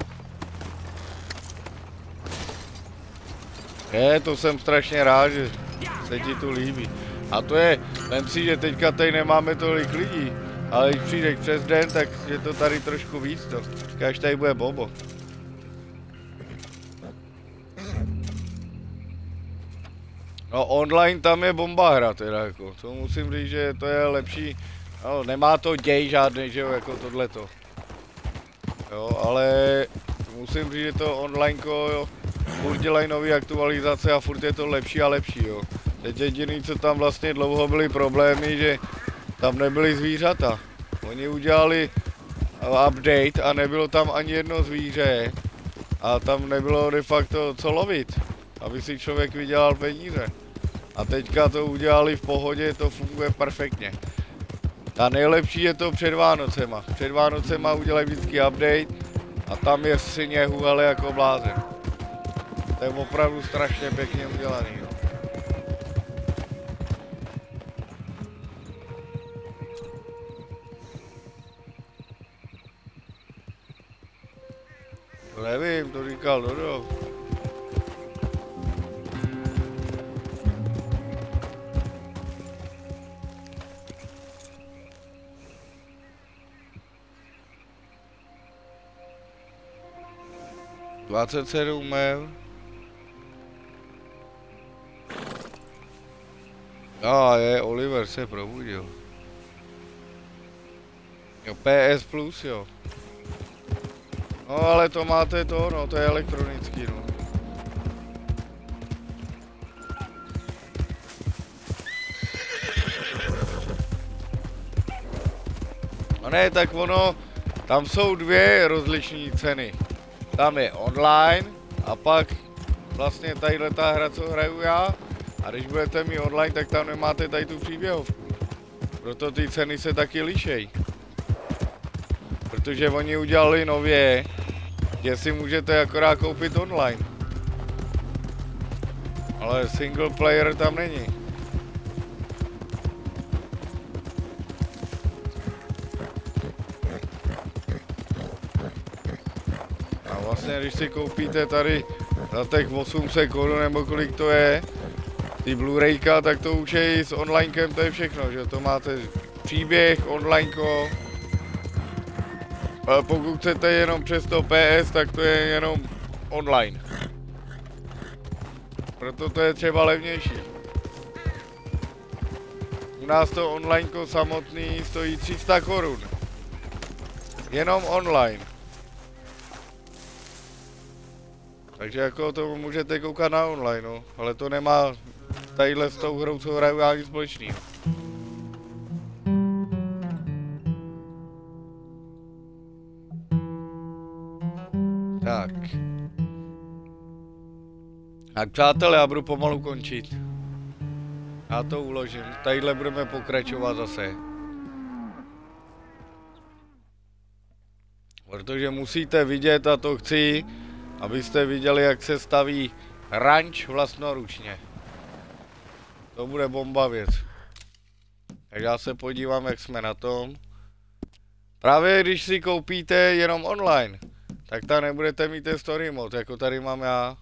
To jsem strašně rád, že se ti tu líbí. A to je, vem si, že teďka tady nemáme tolik lidí, ale když přijdeš přes den, tak je to tady trošku víc to. Až tady bude Bobo. No online tam je bomba hra teda jako, to musím říct, že to je lepší, no nemá to děj žádný, že jo, jako tohleto. Jo, ale musím říct, že to onlineko, jo, furt dělají nové aktualizace a furt je to lepší a lepší, jo. Teď jediný, co tam vlastně dlouho byly problémy, že tam nebyly zvířata. Oni udělali update a nebylo tam ani jedno zvíře. A tam nebylo de facto co lovit, aby si člověk vydělal peníze. A teďka to udělali v pohodě, to funguje perfektně. A nejlepší je to před Vánocema. Před Vánocema udělají vždycky update a tam je sněhu, ale jako blázen. To je opravdu strašně pěkně udělaný. No. To nevím, to říkal Dodo. $27. Oliver se probudil. Jo, PS Plus, jo. No, ale to máte to, no, to je elektronický, no. No ne, tak ono, tam jsou dvě rozličné ceny. Tam je online a pak vlastně tadyhle ta hra, co hraju já. A když budete mít online, tak tam nemáte tady tu příběhovku. Proto ty ceny se taky lišejí. Protože oni udělali nově, že si můžete akorát koupit online. Ale single player tam není. A vlastně, když si koupíte tady za těch 800 korun nebo kolik to je, ty Blu-rayka, tak to už je s onlinekem, to je všechno, že to máte příběh, onlineko. Ale pokud chcete jenom přes to PS, tak to je jenom online. Proto to je třeba levnější. nás to onlineko samotný stojí 300 korun. Jenom online. Takže jako to můžete koukat na online, no. Ale to nemá tadyhle s tou hrou, co hraju já, nic společného. Tak. Tak přátelé, já budu pomalu končit. Já to uložím. Tadyhle budeme pokračovat zase. Protože musíte vidět, a to chci, abyste viděli, jak se staví ranč vlastnoručně. To bude bomba věc. Tak já se podívám, jak jsme na tom. Právě když si koupíte jenom online, tak tam nebudete mít ten story mod, jako tady mám já.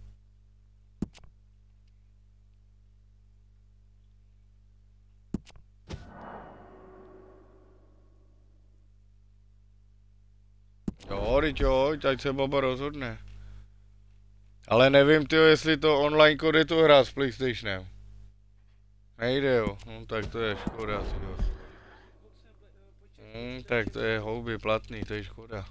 Jo, ať se baba rozhodne. Ale nevím, tyjo, jestli to online kody tu hra s PlayStationem. Nejde, jo. No tak to je škoda, tyjo. Tak to je houby platný, to je škoda.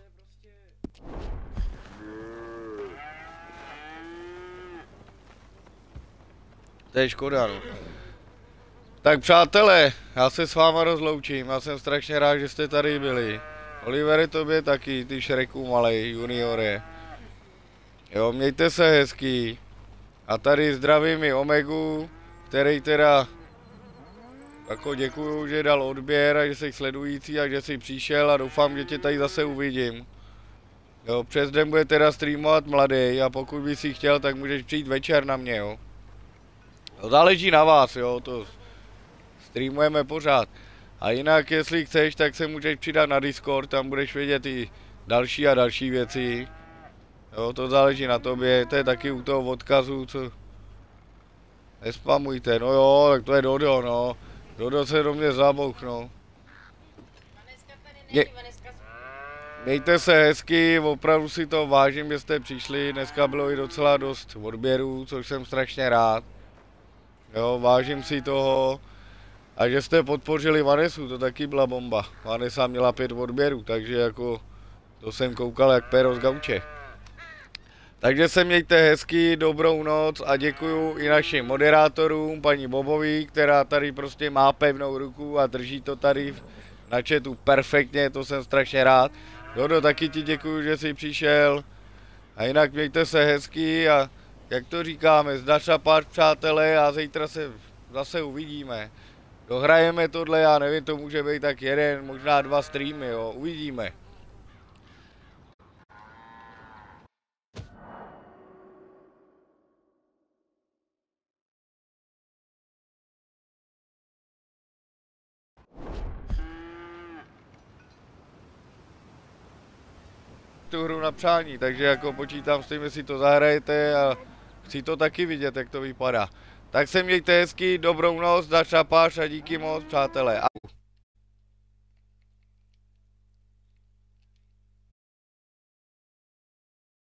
To je škoda, no. Tak přátelé, já se s váma rozloučím, já jsem strašně rád, že jste tady byli. Olivere, tobě taky, ty Šreku malej, juniore. Jo, mějte se hezky. A tady zdravím i Omegu, který teda jako děkuju, že dal odběr a že jsi sledující a že jsi přišel a doufám, že tě tady zase uvidím. Jo, přes den bude teda streamovat mladý a pokud bys si chtěl, tak můžeš přijít večer na mě, jo. To záleží na vás, jo, to streamujeme pořád. A jinak, jestli chceš, tak se můžeš přidat na Discord, tam budeš vědět i další a další věci. Jo, to záleží na tobě, to je taky u toho odkazu, co... Nespamujte, no jo, tak to je Dodo, no. Dodo se do mě zabouch, no. Mějte se hezky, opravdu si to vážím, že jste přišli, dneska bylo i docela dost odběrů, což jsem strašně rád. Jo, vážím si toho. A že jste podpořili Vanesu, to taky byla bomba. Vanesa měla 5 odběrů, takže jako to jsem koukal jak péro z gauče. Takže se mějte hezky, dobrou noc a děkuju i našim moderátorům, paní Bobovi, která tady prostě má pevnou ruku a drží to tady na chatu perfektně, to jsem strašně rád. Dodo, taky ti děkuju, že jsi přišel. A jinak mějte se hezky a jak to říkáme, zdař a páč, přátelé, a zítra se zase uvidíme. Dohrajeme tohle, já nevím, to může být tak 1, možná 2 streamy, jo, uvidíme. Tu hru na přání, takže jako počítám s tím, jestli to zahrajete a chci to taky vidět, jak to vypadá. Tak se mějte hezky, dobrou noc, daš a páš a díky moc, přátelé. Au.